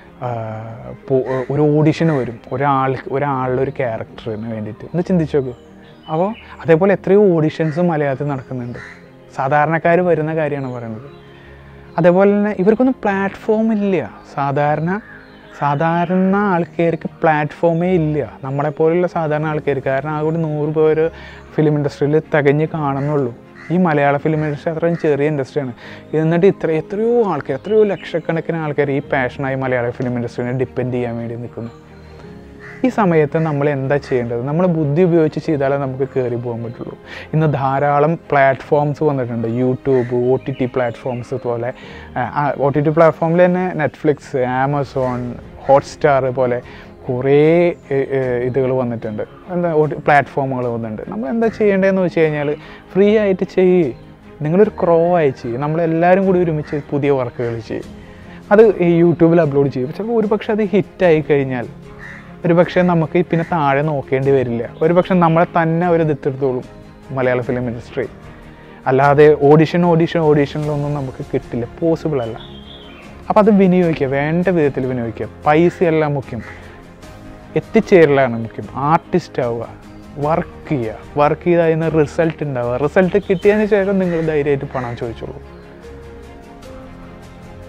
ഒരു ഓഡീഷന് വരും ഒരാൾ ഒരാളുടെ ഒരു ക്യാരക്ടറിന് വേണ്ടിയിട്ട്. ഒന്ന് ചിന്തിച്ച് നോക്കൂ. അപ്പോൾ അതേപോലെ എത്രയോ ഓഡീഷൻസും മലയാളത്തിൽ നടക്കുന്നുണ്ട്. സാധാരണക്കാർ വരുന്ന കാര്യമാണ് പറയുന്നത്. അതേപോലെ തന്നെ ഇവർക്കൊന്നും പ്ലാറ്റ്ഫോം ഇല്ല. സാധാരണ സാധാരണ ആൾക്കാർക്ക് പ്ലാറ്റ്ഫോമേ ഇല്ല, നമ്മളെപ്പോലുള്ള സാധാരണ ആൾക്കാർക്ക്. കാരണം അതുകൊണ്ട് നൂറ് പേര് ഫിലിം ഇൻഡസ്ട്രിയിൽ തികഞ്ഞ് കാണുന്നുള്ളൂ. ഈ മലയാള ഫിലിം ഇൻഡസ്ട്രി അത്രയും ചെറിയ ഇൻഡസ്ട്രിയാണ്. എന്നിട്ട് ഇത്ര എത്രയോ ആൾക്കാർ, എത്രയോ ലക്ഷക്കണക്കിന് ആൾക്കാർ ഈ പാഷനായി മലയാള ഫിലിം ഇൻഡസ്ട്രീനെ ഡിപ്പെൻഡ് ചെയ്യാൻ വേണ്ടി നിൽക്കുന്നു. ഈ സമയത്ത് നമ്മൾ എന്താ ചെയ്യേണ്ടത്? നമ്മൾ ബുദ്ധി ഉപയോഗിച്ച് ചെയ്താലേ നമുക്ക് കയറി പോകാൻ പറ്റുള്ളൂ. ഇന്ന് ധാരാളം പ്ലാറ്റ്ഫോംസ് വന്നിട്ടുണ്ട്. YouTube, O T T platforms പോലെ. ഒ ടി ടി പ്ലാറ്റ്ഫോമിൽ തന്നെ നെറ്റ്ഫ്ലിക്സ്, ആമസോൺ, ഹോട്ട്സ്റ്റാർ പോലെ കുറേ ഇതുകൾ വന്നിട്ടുണ്ട്, എന്താ പ്ലാറ്റ്ഫോമുകൾ വന്നിട്ടുണ്ട്. നമ്മൾ എന്താ ചെയ്യേണ്ടതെന്ന് വെച്ച് കഴിഞ്ഞാൽ ഫ്രീ ആയിട്ട് ചെയ്യ്. നിങ്ങളൊരു ക്രോ ആയി ചെയ്യും. നമ്മളെല്ലാവരും കൂടി ഒരുമിച്ച് പുതിയ വർക്കുകൾ ചെയ്യും. അത് ഈ യൂട്യൂബിൽ അപ്ലോഡ് ചെയ്യും. ചിലപ്പോൾ ഒരു പക്ഷേ അത് ഹിറ്റായി കഴിഞ്ഞാൽ ഒരു പക്ഷേ നമുക്ക് പിന്നെ താഴെ നോക്കേണ്ടി വരില്ല. ഒരു പക്ഷേ നമ്മളെ തന്നെ അവർ ദത്തെടുത്തോളും മലയാള ഫിലിം ഇൻഡസ്ട്രി. അല്ലാതെ ഓഡിഷൻ ഓഡിഷൻ ഓഡിഷനിലൊന്നും നമുക്ക് കിട്ടില്ല, പോസിബിൾ അല്ല. അപ്പോൾ അത് വിനിയോഗിക്കുക, വേണ്ട വിധത്തിൽ വിനിയോഗിക്കുക. പൈസയെല്ലാം മുഖ്യം, എത്തിച്ചേരലാണ് മുഖ്യം. ആർട്ടിസ്റ്റ് ആവുക, വർക്ക് ചെയ്യുക. വർക്ക് ചെയ്ത് അതിന് റിസൾട്ട് ഉണ്ടാവുക. റിസൾട്ട് കിട്ടിയതിന് ശേഷം നിങ്ങൾ ധൈര്യമായിട്ട് പണം ചോദിച്ചോളൂ.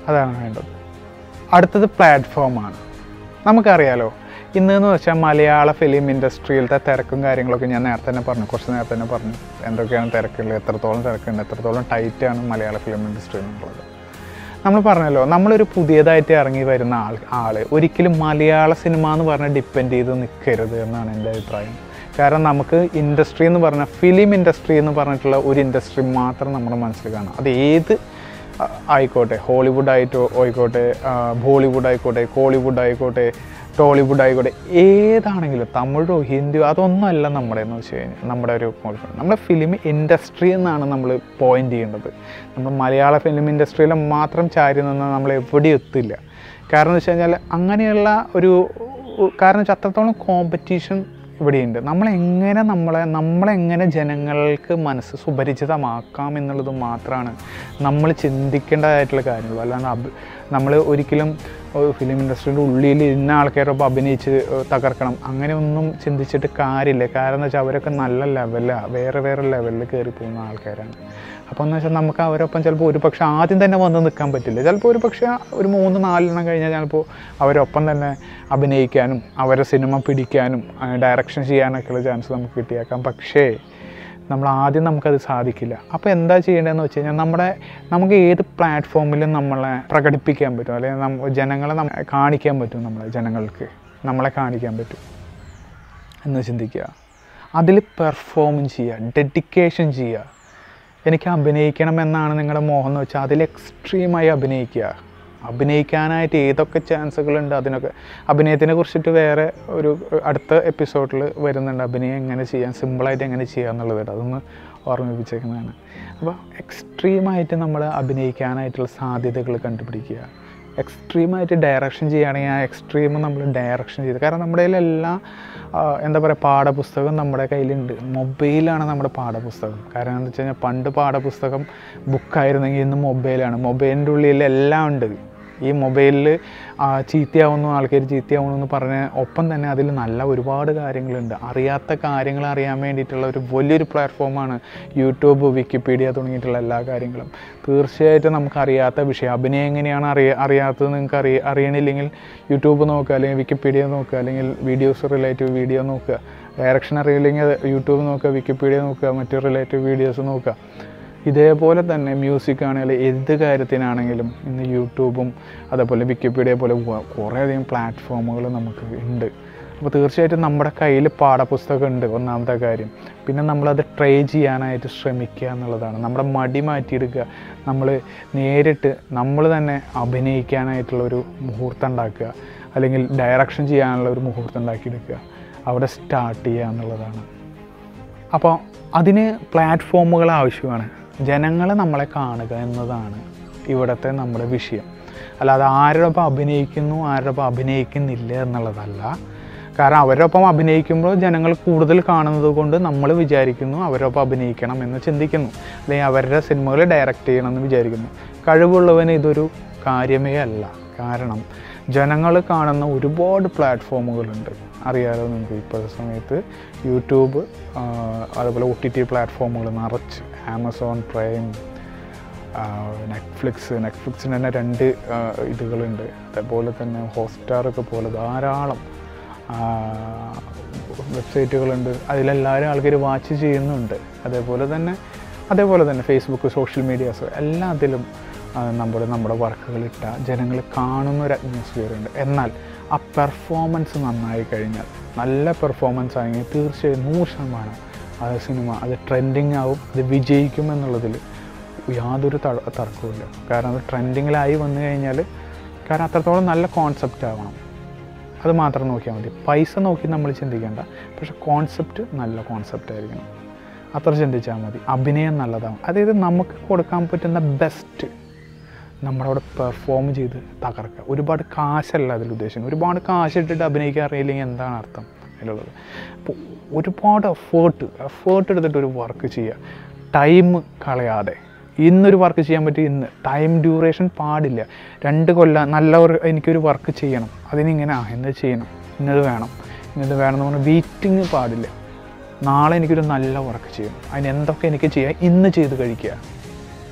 അതാണ് വേണ്ടത്. അടുത്തത് പ്ലാറ്റ്ഫോമാണ്. നമുക്കറിയാലോ ഇന്നെന്ന് വെച്ചാൽ മലയാള ഫിലിം ഇൻഡസ്ട്രിയിലത്തെ തിരക്കും കാര്യങ്ങളൊക്കെ ഞാൻ നേരത്തെ തന്നെ പറഞ്ഞു, കുറച്ച് നേരത്തെ തന്നെ പറഞ്ഞു എന്തൊക്കെയാണ് തിരക്കുള്ളത്, എത്രത്തോളം തിരക്കുണ്ട്, എത്രത്തോളം ടൈറ്റാണ് മലയാള ഫിലിം ഇൻഡസ്ട്രി എന്നുള്ളത്. നമ്മൾ പറഞ്ഞല്ലോ നമ്മളൊരു പുതിയതായിട്ട് ഇറങ്ങി വരുന്ന ആൾ ആൾ ഒരിക്കലും മലയാള സിനിമ എന്ന് പറഞ്ഞാൽ ഡിപ്പെൻഡ് ചെയ്ത് നിൽക്കരുത് എന്നാണ് എൻ്റെ അഭിപ്രായം. കാരണം നമുക്ക് ഇൻഡസ്ട്രി എന്ന് പറഞ്ഞാൽ ഫിലിം ഇൻഡസ്ട്രി എന്ന് പറഞ്ഞിട്ടുള്ള ഒരു ഇൻഡസ്ട്രി മാത്രം നമ്മുടെ മനസ്സിൽ കാണാം. അത് ഏത് ആയിക്കോട്ടെ, ഹോളിവുഡ് ആയിട്ടോ ആയിക്കോട്ടെ, ബോളിവുഡ് ആയിക്കോട്ടെ, കോളിവുഡ് ആയിക്കോട്ടെ, ടോളിവുഡ് ആയിക്കോട്ടെ, ഏതാണെങ്കിലും തമിഴോ ഹിന്ദിയോ അതൊന്നുമല്ല നമ്മുടെ എന്ന് വെച്ച് കഴിഞ്ഞാൽ നമ്മുടെ ഒരു നമ്മുടെ ഫിലിം ഇൻഡസ്ട്രി എന്നാണ് നമ്മൾ പോയിൻ്റ് ചെയ്യേണ്ടത്. നമ്മൾ മലയാള ഫിലിം ഇൻഡസ്ട്രിയിൽ മാത്രം ചാരി നിന്നാൽ നമ്മൾ എവിടെയും എത്തില്ല. കാരണം എന്ന് വെച്ച് കഴിഞ്ഞാൽ അങ്ങനെയുള്ള ഒരു കാരണം വെച്ചാൽ അത്രത്തോളം കോമ്പറ്റീഷൻ ഇവിടെയുണ്ട്. നമ്മളെങ്ങനെ നമ്മളെ നമ്മളെങ്ങനെ ജനങ്ങൾക്ക് മനസ്സ് സുപരിചിതമാക്കാം എന്നുള്ളത് മാത്രമാണ് നമ്മൾ ചിന്തിക്കേണ്ടതായിട്ടുള്ള കാര്യങ്ങൾ. അല്ലാതെ അഭി നമ്മൾ ഒരിക്കലും ഫിലിം ഇൻഡസ്ട്രിയുടെ ഉള്ളിൽ ഇന്ന ആൾക്കാരൊപ്പം അഭിനയിച്ച് തകർക്കണം അങ്ങനെയൊന്നും ചിന്തിച്ചിട്ട് കാര്യമില്ല. കാരണം എന്ന് വെച്ചാൽ അവരൊക്കെ നല്ല ലെവലാണ്, വേറെ വേറെ ലെവലിൽ കയറി പോകുന്ന ആൾക്കാരാണ്. അപ്പോൾ എന്ന് വെച്ചാൽ നമുക്ക് അവരൊപ്പം ചിലപ്പോൾ ഒരു പക്ഷേ ആദ്യം തന്നെ വന്ന് നിൽക്കാൻ പറ്റില്ല. ചിലപ്പോൾ ഒരു പക്ഷേ ഒരു മൂന്ന് നാലെണ്ണം കഴിഞ്ഞാൽ ചിലപ്പോൾ അവരൊപ്പം തന്നെ അഭിനയിക്കാനും അവരെ സിനിമ പിടിക്കാനും ഡയറക്ഷൻ ചെയ്യാനൊക്കെയുള്ള ചാൻസ് നമുക്ക് കിട്ടിയേക്കാം. പക്ഷേ നമ്മൾ ആദ്യം നമുക്കത് സാധിക്കില്ല. അപ്പോൾ എന്താ ചെയ്യേണ്ടതെന്ന് വെച്ച് കഴിഞ്ഞാൽ നമ്മുടെ നമുക്ക് ഏത് പ്ലാറ്റ്ഫോമിലും നമ്മളെ പ്രകടിപ്പിക്കാൻ പറ്റും, അല്ലെങ്കിൽ നമ്മ ജനങ്ങളെ കാണിക്കാൻ പറ്റും, നമ്മളെ ജനങ്ങൾക്ക് നമ്മളെ കാണിക്കാൻ പറ്റും എന്ന് ചിന്തിക്കുക. അതിൽ പെർഫോം ചെയ്യുക, ഡെഡിക്കേഷൻ ചെയ്യുക. എനിക്ക് അഭിനയിക്കണമെന്നാണ് നിങ്ങളുടെ മോഹം എന്ന് വെച്ചാൽ അതിൽ എക്സ്ട്രീമായി അഭിനയിക്കുക. അഭിനയിക്കാനായിട്ട് ഏതൊക്കെ ചാൻസുകളുണ്ട് അതിനൊക്കെ. അഭിനയത്തിനെ കുറിച്ചിട്ട് വേറെ ഒരു അടുത്ത എപ്പിസോഡിൽ വരുന്നുണ്ട്, അഭിനയം എങ്ങനെ ചെയ്യാം, സിമ്പിളായിട്ട് എങ്ങനെ ചെയ്യുക എന്നുള്ളത്. അതൊന്ന് ഓർമ്മിപ്പിച്ചേക്കുന്നതാണ്. അപ്പോൾ എക്സ്ട്രീമായിട്ട് നമ്മൾ അഭിനയിക്കാനായിട്ടുള്ള സാധ്യതകൾ കണ്ടുപിടിക്കുക. എക്സ്ട്രീമായിട്ട് ഡയറക്ഷൻ ചെയ്യുകയാണെങ്കിൽ ആ എക്സ്ട്രീം നമ്മൾ ഡയറക്ഷൻ ചെയ്ത്, കാരണം നമ്മുടെ കയ്യിലെല്ലാം എന്താ പറയുക പാഠപുസ്തകം നമ്മുടെ കയ്യിലുണ്ട്. മൊബൈലാണ് നമ്മുടെ പാഠപുസ്തകം. കാരണം എന്താണെന്ന് വെച്ച് കഴിഞ്ഞാൽ പണ്ട് പാഠപുസ്തകം ബുക്കായിരുന്നെങ്കിൽ ഇന്ന് മൊബൈലാണ്. മൊബൈലിൻ്റെ ഉള്ളിൽ എല്ലാം ഉണ്ട്. ഈ മൊബൈലിൽ ചീത്തയാവുന്നു, ആൾക്കാർ ചീത്തയാവുന്നു എന്ന് പറഞ്ഞ ഒപ്പം തന്നെ അതിൽ നല്ല ഒരുപാട് കാര്യങ്ങളുണ്ട്. അറിയാത്ത കാര്യങ്ങൾ അറിയാൻ വേണ്ടിയിട്ടുള്ള ഒരു വലിയൊരു പ്ലാറ്റ്ഫോമാണ് യൂട്യൂബ്, വിക്കിപീഡിയ തുടങ്ങിയിട്ടുള്ള എല്ലാ കാര്യങ്ങളും. തീർച്ചയായിട്ടും നമുക്കറിയാത്ത വിഷയം അഭിനയം എങ്ങനെയാണ് അറിയ അറിയാത്തത് നിങ്ങൾക്ക് അറിയ അറിയണില്ലെങ്കിൽ യൂട്യൂബ് നോക്കുക, അല്ലെങ്കിൽ വിക്കിപീഡിയ നോക്കുക, അല്ലെങ്കിൽ വീഡിയോസ് റിലേറ്റീവ് വീഡിയോ നോക്കുക. ഡയറക്ഷൻ അറിയില്ലെങ്കിൽ യൂട്യൂബ് നോക്കുക, വിക്കിപീഡിയ നോക്കുക, മറ്റു റിലേറ്റീവ് വീഡിയോസ് നോക്കുക. ഇതേപോലെ തന്നെ മ്യൂസിക് ആണെങ്കിലും എന്ത് കാര്യത്തിനാണെങ്കിലും ഇന്ന് യൂട്യൂബും അതേപോലെ വിക്കിപീഡിയ പോലെ കുറേയധികം പ്ലാറ്റ്ഫോമുകൾ നമുക്ക് ഉണ്ട്. അപ്പോൾ തീർച്ചയായിട്ടും നമ്മുടെ കയ്യിൽ പാഠപുസ്തകം ഉണ്ട്, ഒന്നാമത്തെ കാര്യം. പിന്നെ നമ്മളത് ട്രൈ ചെയ്യാനായിട്ട് ശ്രമിക്കുക എന്നുള്ളതാണ്. നമ്മുടെ മടി മാറ്റിയെടുക്കുക. നമ്മൾ നേരിട്ട് നമ്മൾ തന്നെ അഭിനയിക്കാനായിട്ടുള്ളൊരു മുഹൂർത്തം ഉണ്ടാക്കുക, അല്ലെങ്കിൽ ഡയറക്ഷൻ ചെയ്യാനുള്ള ഒരു മുഹൂർത്തം ഉണ്ടാക്കിയെടുക്കുക, അവിടെ സ്റ്റാർട്ട് ചെയ്യുക എന്നുള്ളതാണ്. അപ്പോൾ അതിന് പ്ലാറ്റ്ഫോമുകൾ ആവശ്യമാണ്. ജനങ്ങളെ നമ്മളെ കാണുക എന്നതാണ് ഇവിടുത്തെ നമ്മുടെ വിഷയം. അല്ലാതെ ആരോടൊപ്പം അഭിനയിക്കുന്നു ആരോടൊപ്പം അഭിനയിക്കുന്നില്ല എന്നുള്ളതല്ല. കാരണം അവരോടൊപ്പം അഭിനയിക്കുമ്പോൾ ജനങ്ങൾ കൂടുതൽ കാണുന്നത് കൊണ്ട് നമ്മൾ വിചാരിക്കുന്നു അവരോടൊപ്പം അഭിനയിക്കണം എന്ന് ചിന്തിക്കുന്നു, അല്ലെങ്കിൽ അവരുടെ സിനിമകൾ ഡയറക്റ്റ് ചെയ്യണമെന്ന് വിചാരിക്കുന്നു. കഴിവുള്ളവന് ഇതൊരു കാര്യമേ അല്ല. കാരണം ജനങ്ങൾ കാണുന്ന ഒരുപാട് പ്ലാറ്റ്ഫോമുകളുണ്ട്. അറിയാലോ നിങ്ങൾക്ക് ഇപ്പോഴത്തെ സമയത്ത് യൂട്യൂബ്, അതുപോലെ ഒ ടി ടി പ്ലാറ്റ്ഫോമുകൾ നിറച്ച്, ആമസോൺ പ്രൈം, നെറ്റ്ഫ്ലിക്സ് നെറ്റ്ഫ്ലിക്സിന് തന്നെ രണ്ട് ഇതുകളുണ്ട്. അതേപോലെ തന്നെ ഹോട്ട്സ്റ്റാറൊക്കെ പോലെ ധാരാളം വെബ്സൈറ്റുകളുണ്ട്. അതിലെല്ലാവരും ആൾക്കാർ വാച്ച് ചെയ്യുന്നുണ്ട്. അതേപോലെ തന്നെ അതേപോലെ തന്നെ ഫേസ്ബുക്ക്, സോഷ്യൽ മീഡിയാസ് എല്ലാത്തിലും നമ്മുടെ നമ്മുടെ വർക്കുകളിട്ട ജനങ്ങൾ കാണുന്ന ഒരു അറ്റ്മോസ്ഫിയർ ഉണ്ട്. എന്നാൽ ആ പെർഫോമൻസ് നന്നായി കഴിഞ്ഞാൽ, നല്ല പെർഫോമൻസ് ആയെങ്കിൽ തീർച്ചയായും നൂറ് ശതമാനം അത് സിനിമ അത് ട്രെൻഡിങ് ആവും, അത് വിജയിക്കും എന്നുള്ളതിൽ യാതൊരു തർക്കവുമില്ല. കാരണം അത് ട്രെൻഡിങ്ങിലായി വന്നു കഴിഞ്ഞാൽ, കാരണം അത്രത്തോളം നല്ല കോൺസെപ്റ്റ് ആവണം. അത് മാത്രം നോക്കിയാൽ മതി. പൈസ നോക്കി നമ്മൾ ചിന്തിക്കേണ്ട, പക്ഷെ കോൺസെപ്റ്റ് നല്ല കോൺസെപ്റ്റ് ആയിരിക്കണം. അത്ര ചിന്തിച്ചാൽ മതി. അഭിനയം നല്ലതാവും. അതായത് നമുക്ക് കൊടുക്കാൻ പറ്റുന്ന ബെസ്റ്റ് നമ്മളവിടെ പെർഫോം ചെയ്ത് തകർക്കുക. ഒരുപാട് കാശല്ല അതിൽ ഉദ്ദേശിക്കുന്നത്. ഒരുപാട് കാശ് ഇട്ടിട്ട് അഭിനയിക്കാൻ അറിയില്ലെങ്കിൽ എന്താണ് അർത്ഥം അതിലുള്ളത്? അപ്പോൾ ഒരുപാട് എഫേർട്ട് എഫേർട്ട് എടുത്തിട്ട് ഒരു വർക്ക് ചെയ്യുക, ടൈം കളയാതെ. ഇന്നൊരു വർക്ക് ചെയ്യാൻ പറ്റി ഇന്ന്, ടൈം ഡ്യൂറേഷൻ പാടില്ല. രണ്ട് കൊല്ലം നല്ല ഒരു എനിക്കൊരു വർക്ക് ചെയ്യണം, അതിനിങ്ങനെ ആ എന്നത് ചെയ്യണം, ഇന്നത് വേണം ഇന്നത് വേണം എന്ന് പറഞ്ഞാൽ വെയിറ്റിങ് പാടില്ല. നാളെ എനിക്കൊരു നല്ല വർക്ക് ചെയ്യണം, അതിന് എന്തൊക്കെ എനിക്ക് ചെയ്യാം ഇന്ന് ചെയ്ത് കഴിക്കുക.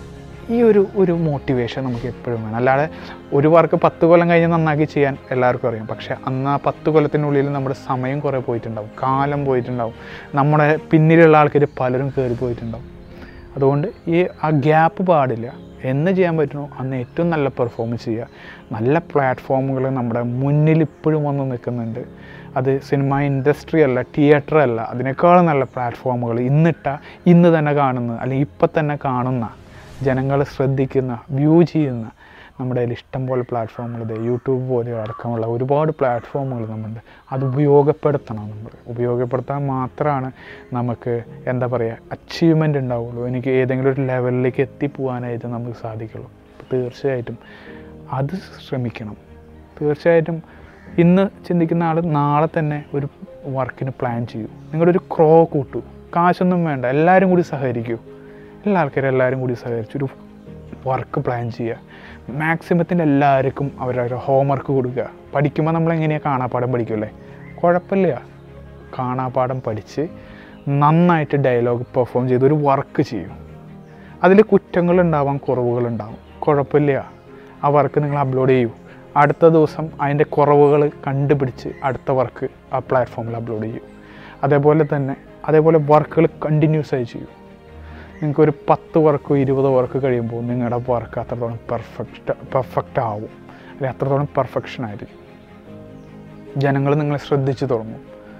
ഈ ഒരു ഒരു മോട്ടിവേഷൻ നമുക്ക് എപ്പോഴും വേണം. അല്ലാതെ ഒരു വർക്ക് പത്ത് കൊല്ലം കഴിഞ്ഞ് നന്നാക്കി ചെയ്യാൻ എല്ലാവർക്കും അറിയാം. പക്ഷേ അന്ന് ആ പത്ത് കൊല്ലത്തിനുള്ളിൽ നമ്മുടെ സമയം കുറേ പോയിട്ടുണ്ടാവും, കാലം പോയിട്ടുണ്ടാവും, നമ്മുടെ പിന്നിലുള്ള ആൾക്കാർ പലരും കയറി പോയിട്ടുണ്ടാവും. അതുകൊണ്ട് ഈ ആ ഗ്യാപ്പ് പാടില്ല. എന്ന് ചെയ്യാൻ പറ്റുമോ അന്ന് ഏറ്റവും നല്ല പെർഫോമൻസ് ചെയ്യുക. നല്ല പ്ലാറ്റ്ഫോമുകൾ നമ്മുടെ മുന്നിൽ ഇപ്പോഴും വന്ന് നിൽക്കുന്നുണ്ട്. അത് സിനിമ ഇൻഡസ്ട്രി അല്ല, തിയേറ്റർ അല്ല, അതിനേക്കാളും നല്ല പ്ലാറ്റ്ഫോമുകൾ ഇന്നിട്ട ഇന്ന് തന്നെ കാണുന്ന, അല്ലെങ്കിൽ ഇപ്പം തന്നെ കാണുന്ന, ജനങ്ങൾ ശ്രദ്ധിക്കുന്ന, വ്യൂ ചെയ്യുന്ന നമ്മുടെ കയ്യിൽ ഇഷ്ടം പോലെ പ്ലാറ്റ്ഫോമുകൾ, യൂട്യൂബ് പോലെ അടക്കമുള്ള ഒരുപാട് പ്ലാറ്റ്ഫോമുകൾ നമ്മളുണ്ട്. അത് ഉപയോഗപ്പെടുത്തണം. നമ്മൾ ഉപയോഗപ്പെടുത്താൻ മാത്രമാണ് നമുക്ക് എന്താ പറയുക അച്ചീവ്മെൻ്റ് ഉണ്ടാവുള്ളൂ. എനിക്ക് ഏതെങ്കിലും ഒരു ലെവലിലേക്ക് എത്തിപ്പോവാനായിട്ട് നമുക്ക് സാധിക്കുള്ളൂ. അപ്പോൾ തീർച്ചയായിട്ടും അത് ശ്രമിക്കണം. തീർച്ചയായിട്ടും ഇന്ന് ചിന്തിക്കുന്ന ആൾ നാളെ തന്നെ ഒരു വർക്കിന് പ്ലാൻ ചെയ്യൂ. നിങ്ങളുടെ ഒരു ക്രോ കൂട്ടൂ, കാശൊന്നും വേണ്ട, എല്ലാവരും കൂടി സഹകരിക്കൂ. എല്ലാ ആൾക്കാരും എല്ലാവരും കൂടി സഹകരിച്ചു ഒരു വർക്ക് പ്ലാൻ ചെയ്യുക. മാക്സിമത്തിൽ എല്ലാവർക്കും അവരവരുടെ ഹോംവർക്ക് കൊടുക്കുക. പഠിക്കുമ്പോൾ നമ്മളെങ്ങനെയാണ് കാണാപ്പാഠം പഠിക്കുമല്ലേ, കുഴപ്പമില്ല, കാണാപ്പാഠം പഠിച്ച് നന്നായിട്ട് ഡയലോഗ് പെർഫോം ചെയ്ത് ഒരു വർക്ക് ചെയ്യും. അതിൽ കുറ്റങ്ങളുണ്ടാവാം, കുറവുകളുണ്ടാവും, കുഴപ്പമില്ല, ആ വർക്ക് നിങ്ങൾ അപ്ലോഡ് ചെയ്യൂ. അടുത്ത ദിവസം അതിൻ്റെ കുറവുകൾ കണ്ടുപിടിച്ച് അടുത്ത വർക്ക് ആ പ്ലാറ്റ്ഫോമിൽ അപ്ലോഡ് ചെയ്യൂ. അതേപോലെ തന്നെ അതേപോലെ വർക്കുകൾ കണ്ടിന്യൂസ് ആയി ചെയ്യൂ. നിങ്ങൾക്കൊരു പത്ത് വർക്കോ ഇരുപത് വർക്ക് കഴിയുമ്പോൾ നിങ്ങളുടെ വർക്ക് അത്രത്തോളം പെർഫെക്റ്റ് പെർഫെക്റ്റ് ആവും, അല്ലെങ്കിൽ അത്രത്തോളം പെർഫെക്ഷൻ ആയിരിക്കും. ജനങ്ങൾ നിങ്ങളെ ശ്രദ്ധിച്ചു തുടങ്ങും.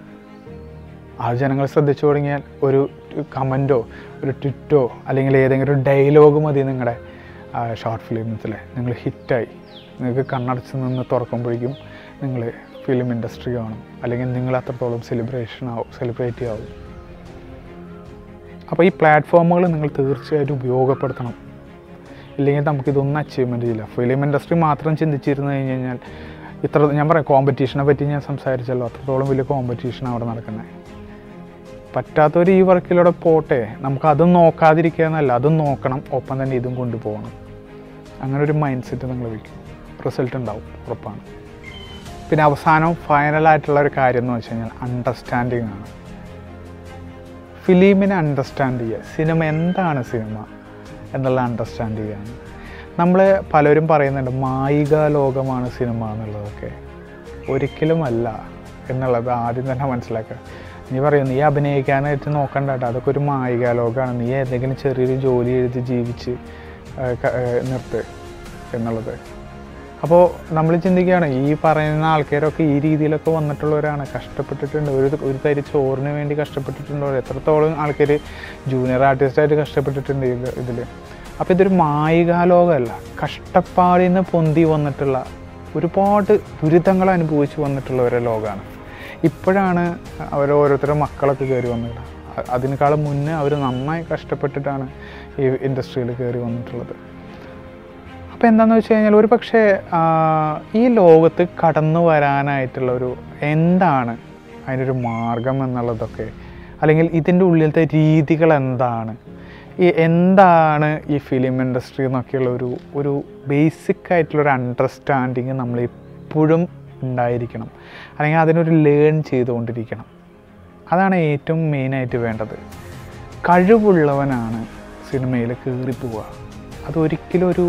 ആ ജനങ്ങൾ ശ്രദ്ധിച്ചു തുടങ്ങിയാൽ ഒരു കമൻറ്റോ ഒരു ട്വിറ്റോ അല്ലെങ്കിൽ ഏതെങ്കിലും ഒരു ഡയലോഗ് മതി നിങ്ങളുടെ ഷോർട്ട് ഫിലിംസിൽ നിങ്ങൾ ഹിറ്റായി. നിങ്ങൾക്ക് കണ്ണടച്ച് നിന്ന് തുറക്കുമ്പോഴേക്കും നിങ്ങൾ ഫിലിം ഇൻഡസ്ട്രി കാണും, അല്ലെങ്കിൽ നിങ്ങൾ അത്രത്തോളം സെലിബ്രേഷൻ ആവും സെലിബ്രേറ്റ് ആവും. അപ്പോൾ ഈ പ്ലാറ്റ്ഫോമുകൾ നിങ്ങൾ തീർച്ചയായിട്ടും ഉപയോഗപ്പെടുത്തണം. ഇല്ലെങ്കിൽ നമുക്കിതൊന്നും അച്ചീവ്മെൻറ്റ് ചെയ്യില്ല. ഫിലിം ഇൻഡസ്ട്രി മാത്രം ചിന്തിച്ചിരുന്നു കഴിഞ്ഞ് കഴിഞ്ഞാൽ ഇത്ര, ഞാൻ പറയാം, കോമ്പറ്റീഷനെ പറ്റി ഞാൻ സംസാരിച്ചല്ലോ, അത്രത്തോളം വലിയ കോമ്പറ്റീഷൻ അവിടെ നടക്കുന്നത്. പറ്റാത്തവർ ഈ വർക്കിലൂടെ പോട്ടെ, നമുക്കതും നോക്കാതിരിക്കുക എന്നല്ല, അതും നോക്കണം, ഒപ്പം തന്നെ ഇതും കൊണ്ടുപോകണം. അങ്ങനെ ഒരു മൈൻഡ് സെറ്റ് നിങ്ങൾ വയ്ക്കും, റിസൾട്ട് ഉണ്ടാവും, ഉറപ്പാണ്. പിന്നെ അവസാനം ഫൈനലായിട്ടുള്ള ഒരു കാര്യം എന്ന് വെച്ച് കഴിഞ്ഞാൽ അണ്ടർസ്റ്റാൻഡിങ് ആണ്. ഫിലിമിനെ അണ്ടർസ്റ്റാൻഡ് ചെയ്യുക, സിനിമ എന്താണ് സിനിമ എന്നുള്ള അണ്ടർസ്റ്റാൻഡ് ചെയ്യുകയാണ്. നമ്മൾ പലരും പറയുന്നുണ്ട് മായിക ലോകമാണ് സിനിമ എന്നുള്ളതൊക്കെ. ഒരിക്കലുമല്ല എന്നുള്ളത് ആദ്യം തന്നെ മനസ്സിലാക്കുക. നീ പറയും നീ അഭിനയിക്കാനായിട്ട് നോക്കണ്ട കേട്ടോ, അതൊക്കെ ഒരു മായിക ലോകമാണ്, നീ ഏതെങ്കിലും ചെറിയൊരു ജോലി എഴുതി ജീവിച്ച് നിർത്ത് എന്നുള്ളത്. അപ്പോൾ നമ്മൾ ചിന്തിക്കുകയാണ് ഈ പറയുന്ന ആൾക്കാരൊക്കെ ഈ രീതിയിലൊക്കെ വന്നിട്ടുള്ളവരാണ്, കഷ്ടപ്പെട്ടിട്ടുണ്ട്, ഒരു ഒരു തരി ചോറിന് വേണ്ടി കഷ്ടപ്പെട്ടിട്ടുണ്ടോ, എത്രത്തോളം ആൾക്കാർ ജൂനിയർ ആർട്ടിസ്റ്റായിട്ട് കഷ്ടപ്പെട്ടിട്ടുണ്ട് ഇതിൽ. അപ്പോൾ ഇതൊരു മായികാലോകമല്ല, കഷ്ടപ്പാടിൽ നിന്ന് പൊന്തി വന്നിട്ടുള്ള ഒരുപാട് ദുരിതങ്ങൾ അനുഭവിച്ച് വന്നിട്ടുള്ളവരുടെ ലോകമാണ്. ഇപ്പോഴാണ് അവർ ഓരോരുത്തരുടെ മക്കളൊക്കെ കയറി വന്നത്. അതിനേക്കാളും മുന്നേ അവർ നന്നായി കഷ്ടപ്പെട്ടിട്ടാണ് ഈ ഇൻഡസ്ട്രിയിൽ കയറി വന്നിട്ടുള്ളത്. അപ്പോൾ എന്താണെന്ന് വെച്ച് കഴിഞ്ഞാൽ ഒരു പക്ഷേ ഈ ലോകത്ത് കടന്നു വരാനായിട്ടുള്ളൊരു എന്താണ് അതിനൊരു മാർഗം എന്നുള്ളതൊക്കെ, അല്ലെങ്കിൽ ഇതിൻ്റെ ഉള്ളിലത്തെ രീതികൾ എന്താണ്, ഈ എന്താണ് ഈ ഫിലിം ഇൻഡസ്ട്രി എന്നൊക്കെയുള്ള ഒരു ഒരു ബേസിക് ആയിട്ടുള്ളൊരു അണ്ടർസ്റ്റാൻഡിങ് നമ്മൾ എപ്പോഴും ഉണ്ടായിരിക്കണം, അല്ലെങ്കിൽ അതിനൊരു ലേൺ ചെയ്തുകൊണ്ടിരിക്കണം. അതാണ് ഏറ്റവും മെയിനായിട്ട് വേണ്ടത്. കഴിവുള്ളവനാണ് സിനിമയിൽ കയറിപ്പോവുക. അതൊരിക്കലും ഒരു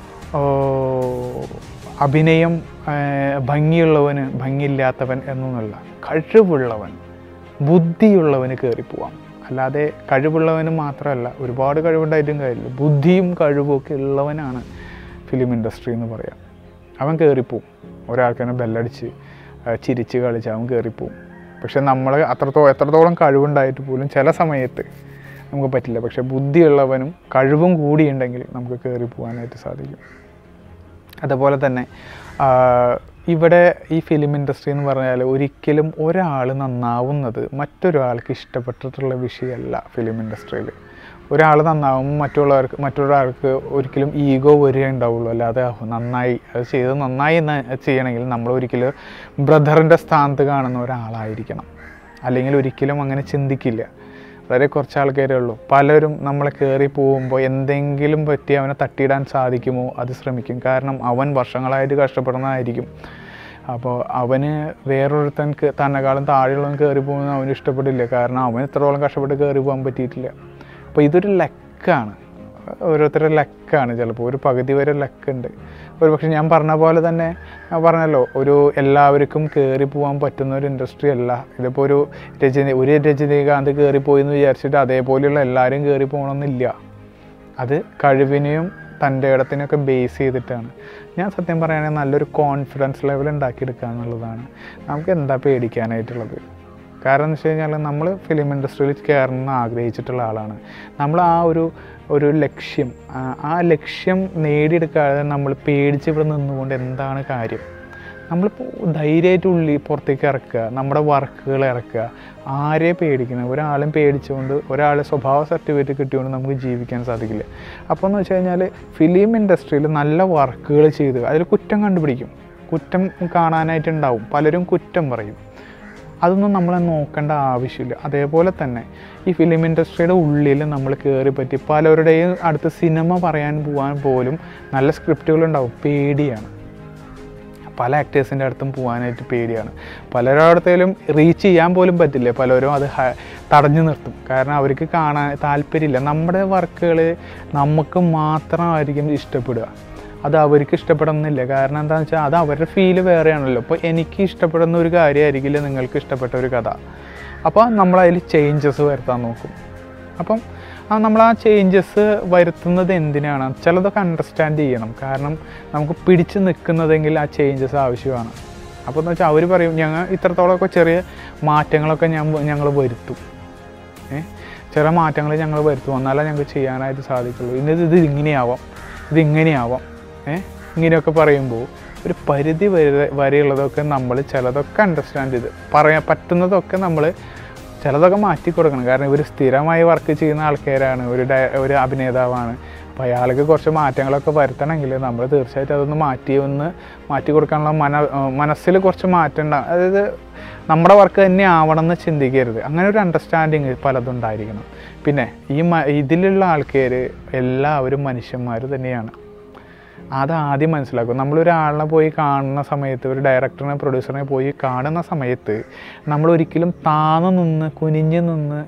അഭിനയം ഭംഗിയുള്ളവന് ഭംഗിയില്ലാത്തവൻ എന്നൊന്നുമല്ല. കഴിവുള്ളവൻ ബുദ്ധിയുള്ളവന് കയറിപ്പോവാം. അല്ലാതെ കഴിവുള്ളവന് മാത്രമല്ല, ഒരുപാട് കഴിവുണ്ടായിട്ടും കാര്യമില്ല, ബുദ്ധിയും കഴിവുമൊക്കെ ഉള്ളവനാണ് ഫിലിം ഇൻഡസ്ട്രി എന്ന് പറയാം. അവൻ കയറിപ്പോവും. ഒരാൾക്കന്നെ ബെല്ലടിച്ച് ചിരിച്ച് കളിച്ച് അവൻ കയറിപ്പോവും. പക്ഷെ നമ്മൾ അത്രത്തോളം എത്രത്തോളം കഴിവുണ്ടായിട്ട് പോലും ചില സമയത്ത് നമുക്ക് പറ്റില്ല. പക്ഷെ ബുദ്ധിയുള്ളവനും കഴിവും കൂടിയുണ്ടെങ്കിൽ നമുക്ക് കയറി പോകാനായിട്ട് സാധിക്കും. അതുപോലെ തന്നെ ഇവിടെ ഈ ഫിലിം ഇൻഡസ്ട്രി എന്ന് പറഞ്ഞാൽ ഒരിക്കലും ഒരാൾ നന്നാവുന്നത് മറ്റൊരാൾക്ക് ഇഷ്ടപ്പെട്ടിട്ടുള്ള വിഷയമല്ല. ഫിലിം ഇൻഡസ്ട്രിയിൽ ഒരാൾ നന്നാവുമ്പോൾ മറ്റുള്ളവർക്ക് മറ്റൊരാൾക്ക് ഒരിക്കലും ഈഗോ വരിക ഉണ്ടാവുള്ളൂ. അല്ലാതെ നന്നായി അത് ചെയ്ത് നന്നായി ചെയ്യണമെങ്കിൽ നമ്മൾ ഒരിക്കലും ബ്രദറിൻ്റെ സ്ഥാനത്ത് കാണുന്ന ഒരാളായിരിക്കണം. അല്ലെങ്കിൽ ഒരിക്കലും അങ്ങനെ ചിന്തിക്കില്ല. വളരെ കുറച്ച് ആൾക്കാരേ ഉള്ളൂ. പലരും നമ്മളെ കയറി പോകുമ്പോൾ എന്തെങ്കിലും പറ്റി അവനെ തട്ടിയിടാൻ സാധിക്കുമോ അത് ശ്രമിക്കും. കാരണം അവൻ വർഷങ്ങളായിട്ട് കഷ്ടപ്പെടുന്നതായിരിക്കും. അപ്പോൾ അവന് വേറൊരുത്തൻ തന്നെക്കാളും താഴെയുള്ളവൻ കയറി പോകുന്നത് അവന് ഇഷ്ടപ്പെടില്ല. കാരണം അവൻ ഇത്രത്തോളം കഷ്ടപ്പെട്ട് കയറി പോകാൻ പറ്റിയിട്ടില്ല. അപ്പോൾ ഇതൊരു ലക്കാണ്. ഓരോരുത്തരുടെ ലക്കാണ്. ചിലപ്പോൾ ഒരു പകുതി വരെ ലക്കുണ്ട്. ഒരു പക്ഷേ ഞാൻ പറഞ്ഞ പോലെ തന്നെ ഞാൻ പറഞ്ഞല്ലോ, ഒരു എല്ലാവർക്കും കയറി പോകാൻ പറ്റുന്ന ഒരു ഇൻഡസ്ട്രി അല്ല ഇതിപ്പോൾ. ഒരു രജനി ഒരു രജനീകാന്ത് കയറിപ്പോയി എന്ന് വിചാരിച്ചിട്ട് അതേപോലെയുള്ള എല്ലാവരും കയറി പോകണമെന്നില്ല. അത് കഴിവിനെയും തൻ്റെ ഇടത്തിനൊക്കെ ബേസ് ചെയ്തിട്ടാണ്. ഞാൻ സത്യം പറയുകയാണെങ്കിൽ നല്ലൊരു കോൺഫിഡൻസ് ലെവൽ ഉണ്ടാക്കിയെടുക്കുക എന്നുള്ളതാണ്. നമുക്ക് എന്താ പേടിക്കാനായിട്ടുള്ളത്? കാരണം എന്ന് വെച്ച് കഴിഞ്ഞാൽ നമ്മൾ ഫിലിം ഇൻഡസ്ട്രിയിൽ കയറണമെന്ന് ആഗ്രഹിച്ചിട്ടുള്ള ആളാണ്. നമ്മൾ ആ ഒരു ഒരു ലക്ഷ്യം ആ ലക്ഷ്യം നേടിയെടുക്കാതെ നമ്മൾ പേടിച്ച് ഇവിടെ നിന്നുകൊണ്ട് എന്താണ് കാര്യം? നമ്മളിപ്പോൾ ധൈര്യമായിട്ട് ഉള്ളിൽ പുറത്തേക്ക് ഇറക്കുക, നമ്മുടെ വർക്കുകൾ ഇറക്കുക. ആരെ പേടിക്കണം? ഒരാളും പേടിച്ചുകൊണ്ട് ഒരാളെ സ്വഭാവ സർട്ടിഫിക്കറ്റ് കിട്ടിയുകൊണ്ട് നമുക്ക് ജീവിക്കാൻ സാധിക്കില്ല. അപ്പോൾ എന്ന് വെച്ച് കഴിഞ്ഞാൽ ഫിലിം ഇൻഡസ്ട്രിയിൽ നല്ല വർക്കുകൾ ചെയ്ത് അതിൽ കുറ്റം കണ്ടുപിടിക്കും. കുറ്റം കാണാനായിട്ടുണ്ടാവും, പലരും കുറ്റം പറയും. അതൊന്നും നമ്മൾ നോക്കേണ്ട ആവശ്യമില്ല. അതേപോലെ തന്നെ ഈ ഫിലിം ഇൻഡസ്ട്രിയുടെ ഉള്ളിൽ നമ്മൾ കയറി പറ്റി പലരുടെയും അടുത്ത് സിനിമ പറയാൻ പോകാൻ പോലും നല്ല സ്ക്രിപ്റ്റുകളുണ്ടാവും. പേടിയാണ്. പല ആക്ടേഴ്സിൻ്റെ അടുത്തും പോകാനായിട്ട് പേടിയാണ്. പലരോടത്തേലും റീച്ച് ചെയ്യാൻ പോലും പറ്റില്ല. പലരും അത് തടഞ്ഞു നിർത്തും. കാരണം അവർക്ക് കാണാൻ താല്പര്യമില്ല. നമ്മുടെ വർക്കുകൾ നമുക്ക് മാത്രമായിരിക്കും ഇഷ്ടപ്പെടുക, അത് അവർക്ക് ഇഷ്ടപ്പെടുന്നില്ല. കാരണം എന്താണെന്ന് വെച്ചാൽ അത് അവരുടെ ഫീല് വേറെയാണല്ലോ. അപ്പോൾ എനിക്ക് ഇഷ്ടപ്പെടുന്ന ഒരു കാര്യമായിരിക്കില്ല നിങ്ങൾക്ക് ഇഷ്ടപ്പെട്ട ഒരു കഥ. അപ്പോൾ നമ്മളതിൽ ചേഞ്ചസ് വരുത്താൻ നോക്കും. അപ്പം നമ്മൾ ആ ചേഞ്ചസ് വരുത്തുന്നത് എന്തിനാണ്? ചിലതൊക്കെ അണ്ടർസ്റ്റാൻഡ് ചെയ്യണം. കാരണം നമുക്ക് പിടിച്ച് നിൽക്കുന്നതെങ്കിൽ ആ ചേഞ്ചസ് ആവശ്യമാണ്. അപ്പോൾ എന്ന് വെച്ചാൽ അവർ പറയും ഞങ്ങൾ ഇത്രത്തോളമൊക്കെ ചെറിയ മാറ്റങ്ങളൊക്കെ ഞാൻ ഞങ്ങൾ വരുത്തും, ഏ ചെറിയ മാറ്റങ്ങൾ ഞങ്ങൾ വരുത്തും, എന്നാലേ ഞങ്ങൾക്ക് ചെയ്യാനായിട്ട് സാധിക്കുള്ളൂ. ഇന്നത് ഇത് ഇങ്ങനെയാവാം, ഇതിങ്ങനെയാവാം, ഏഹ് ഇങ്ങനെയൊക്കെ പറയുമ്പോൾ ഒരു പരിധി വരെ വരെയുള്ളതൊക്കെ നമ്മൾ ചിലതൊക്കെ അണ്ടർസ്റ്റാൻഡ് ചെയ്ത് പറയാൻ പറ്റുന്നതൊക്കെ നമ്മൾ ചിലതൊക്കെ മാറ്റി കൊടുക്കണം. കാരണം ഇവർ സ്ഥിരമായി വർക്ക് ചെയ്യുന്ന ആൾക്കാരാണ്, ഒരു ഡയ ഒരു അഭിനേതാവാണ്. അപ്പോൾ അയാൾക്ക് കുറച്ച് മാറ്റങ്ങളൊക്കെ വരുത്തണമെങ്കിൽ നമ്മൾ തീർച്ചയായിട്ടും അതൊന്ന് മാറ്റി ഒന്ന് മാറ്റി കൊടുക്കാനുള്ള മന മനസ്സിൽ കുറച്ച് മാറ്റം ഉണ്ടാകും. അതായത് നമ്മുടെ വർക്ക് തന്നെ ആവണമെന്ന് ചിന്തിക്കരുത്. അങ്ങനെ ഒരു അണ്ടർസ്റ്റാൻഡിങ് പലതും ഉണ്ടായിരിക്കണം. പിന്നെ ഈ മ ഇതിലുള്ള ആൾക്കാർ എല്ലാവരും മനുഷ്യന്മാർ തന്നെയാണ്. അതാദ്യം മനസ്സിലാക്കും. നമ്മളൊരാളിനെ പോയി കാണുന്ന സമയത്ത്, ഒരു ഡയറക്ടറിനെ പ്രൊഡ്യൂസറിനെ പോയി കാണുന്ന സമയത്ത് നമ്മളൊരിക്കലും താന്ന് നിന്ന് കുനിഞ്ഞ് നിന്ന്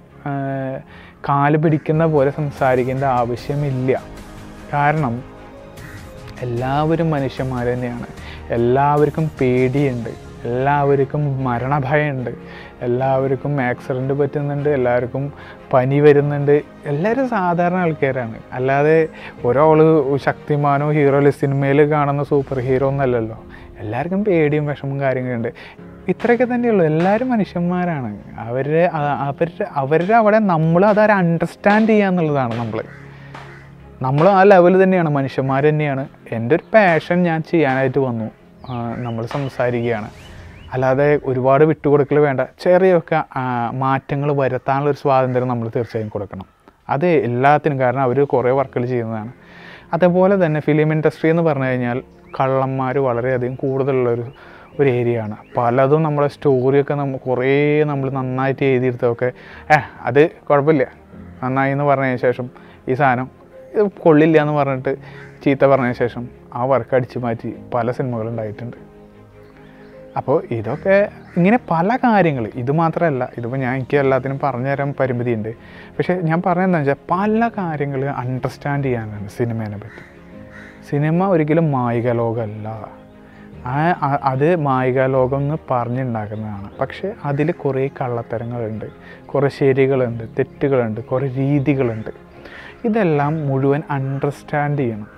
കാല് പിടിക്കുന്ന പോലെ സംസാരിക്കേണ്ട ആവശ്യമില്ല. കാരണം എല്ലാവരും മനുഷ്യന്മാർ തന്നെയാണ്. എല്ലാവർക്കും പേടിയുണ്ട്, എല്ലാവർക്കും മരണഭയമുണ്ട്, എല്ലാവർക്കും ആക്സിഡൻറ്റ് പറ്റുന്നുണ്ട്, എല്ലാവർക്കും പനി വരുന്നുണ്ട്. എല്ലാവരും സാധാരണ ആൾക്കാരാണ്. അല്ലാതെ ഒരാൾ ശക്തിമാനോ ഹീറോ സിനിമയിൽ കാണുന്ന സൂപ്പർ ഹീറോ എന്നല്ലല്ലോ. എല്ലാവർക്കും പേടിയും വിഷമവും കാര്യങ്ങളുണ്ട്. ഇത്രയൊക്കെ തന്നെയുള്ളൂ. എല്ലാവരും മനുഷ്യന്മാരാണ്. അവരുടെ അവരുടെ അവരുടെ അവിടെ നമ്മൾ അതൊരു അണ്ടർസ്റ്റാൻഡ് ചെയ്യുക എന്നുള്ളതാണ്. നമ്മൾ നമ്മൾ ആ ലെവൽ തന്നെയാണ്, മനുഷ്യന്മാർ തന്നെയാണ്. എൻ്റെ ഒരു പാഷൻ ഞാൻ ചെയ്യാനായിട്ട് വന്നു, നമ്മൾ സംസാരിക്കുകയാണ്. അല്ലാതെ ഒരുപാട് വിട്ടുകൊടുക്കൽ വേണ്ട. ചെറിയൊക്കെ മാറ്റങ്ങൾ വരുത്താനുള്ളൊരു സ്വാതന്ത്ര്യം നമ്മൾ തീർച്ചയായും കൊടുക്കണം. അത് എല്ലാത്തിനും. കാരണം അവർ കുറേ വർക്കുകൾ ചെയ്യുന്നതാണ്. അതേപോലെ തന്നെ ഫിലിം ഇൻഡസ്ട്രി എന്ന് പറഞ്ഞു കഴിഞ്ഞാൽ കള്ളന്മാർ വളരെയധികം കൂടുതലുള്ളൊരു ഒരു ഏരിയ ആണ്. പലതും നമ്മളെ സ്റ്റോറിയൊക്കെ നമ്മൾ കുറേ നമ്മൾ നന്നായിട്ട് എഴുതിയെടുത്തൊക്കെ ഏ അത് കുഴപ്പമില്ല നന്നായി എന്ന് പറഞ്ഞതിന് ശേഷം ഈ സാധനം ഇത് കൊള്ളില്ല എന്ന് പറഞ്ഞിട്ട് ചീത്ത പറഞ്ഞതിന് ശേഷം ആ വർക്ക് അടിച്ചു മാറ്റി പല സിനിമകളുണ്ടായിട്ടുണ്ട്. അപ്പോൾ ഇതൊക്കെ ഇങ്ങനെ പല കാര്യങ്ങൾ, ഇത് മാത്രമല്ല. ഇതിപ്പോൾ ഞാൻ എനിക്ക് എല്ലാത്തിനും പറഞ്ഞു തരാൻ പരിമിതിയുണ്ട്. പക്ഷേ ഞാൻ പറഞ്ഞതെന്താ വെച്ചാൽ പല കാര്യങ്ങൾ അണ്ടർസ്റ്റാൻഡ് ചെയ്യാനാണ് സിനിമേനെ പറ്റി. സിനിമ ഒരിക്കലും മായിക ലോകമല്ല. ആ അത് മായിക ലോകം എന്ന് പറഞ്ഞുണ്ടാക്കുന്നതാണ്. പക്ഷേ അതിൽ കുറേ കള്ളത്തരങ്ങളുണ്ട്, കുറേ ശരികളുണ്ട്, തെറ്റുകളുണ്ട്, കുറേ രീതികളുണ്ട്. ഇതെല്ലാം മുഴുവൻ അണ്ടർസ്റ്റാൻഡ് ചെയ്യണം.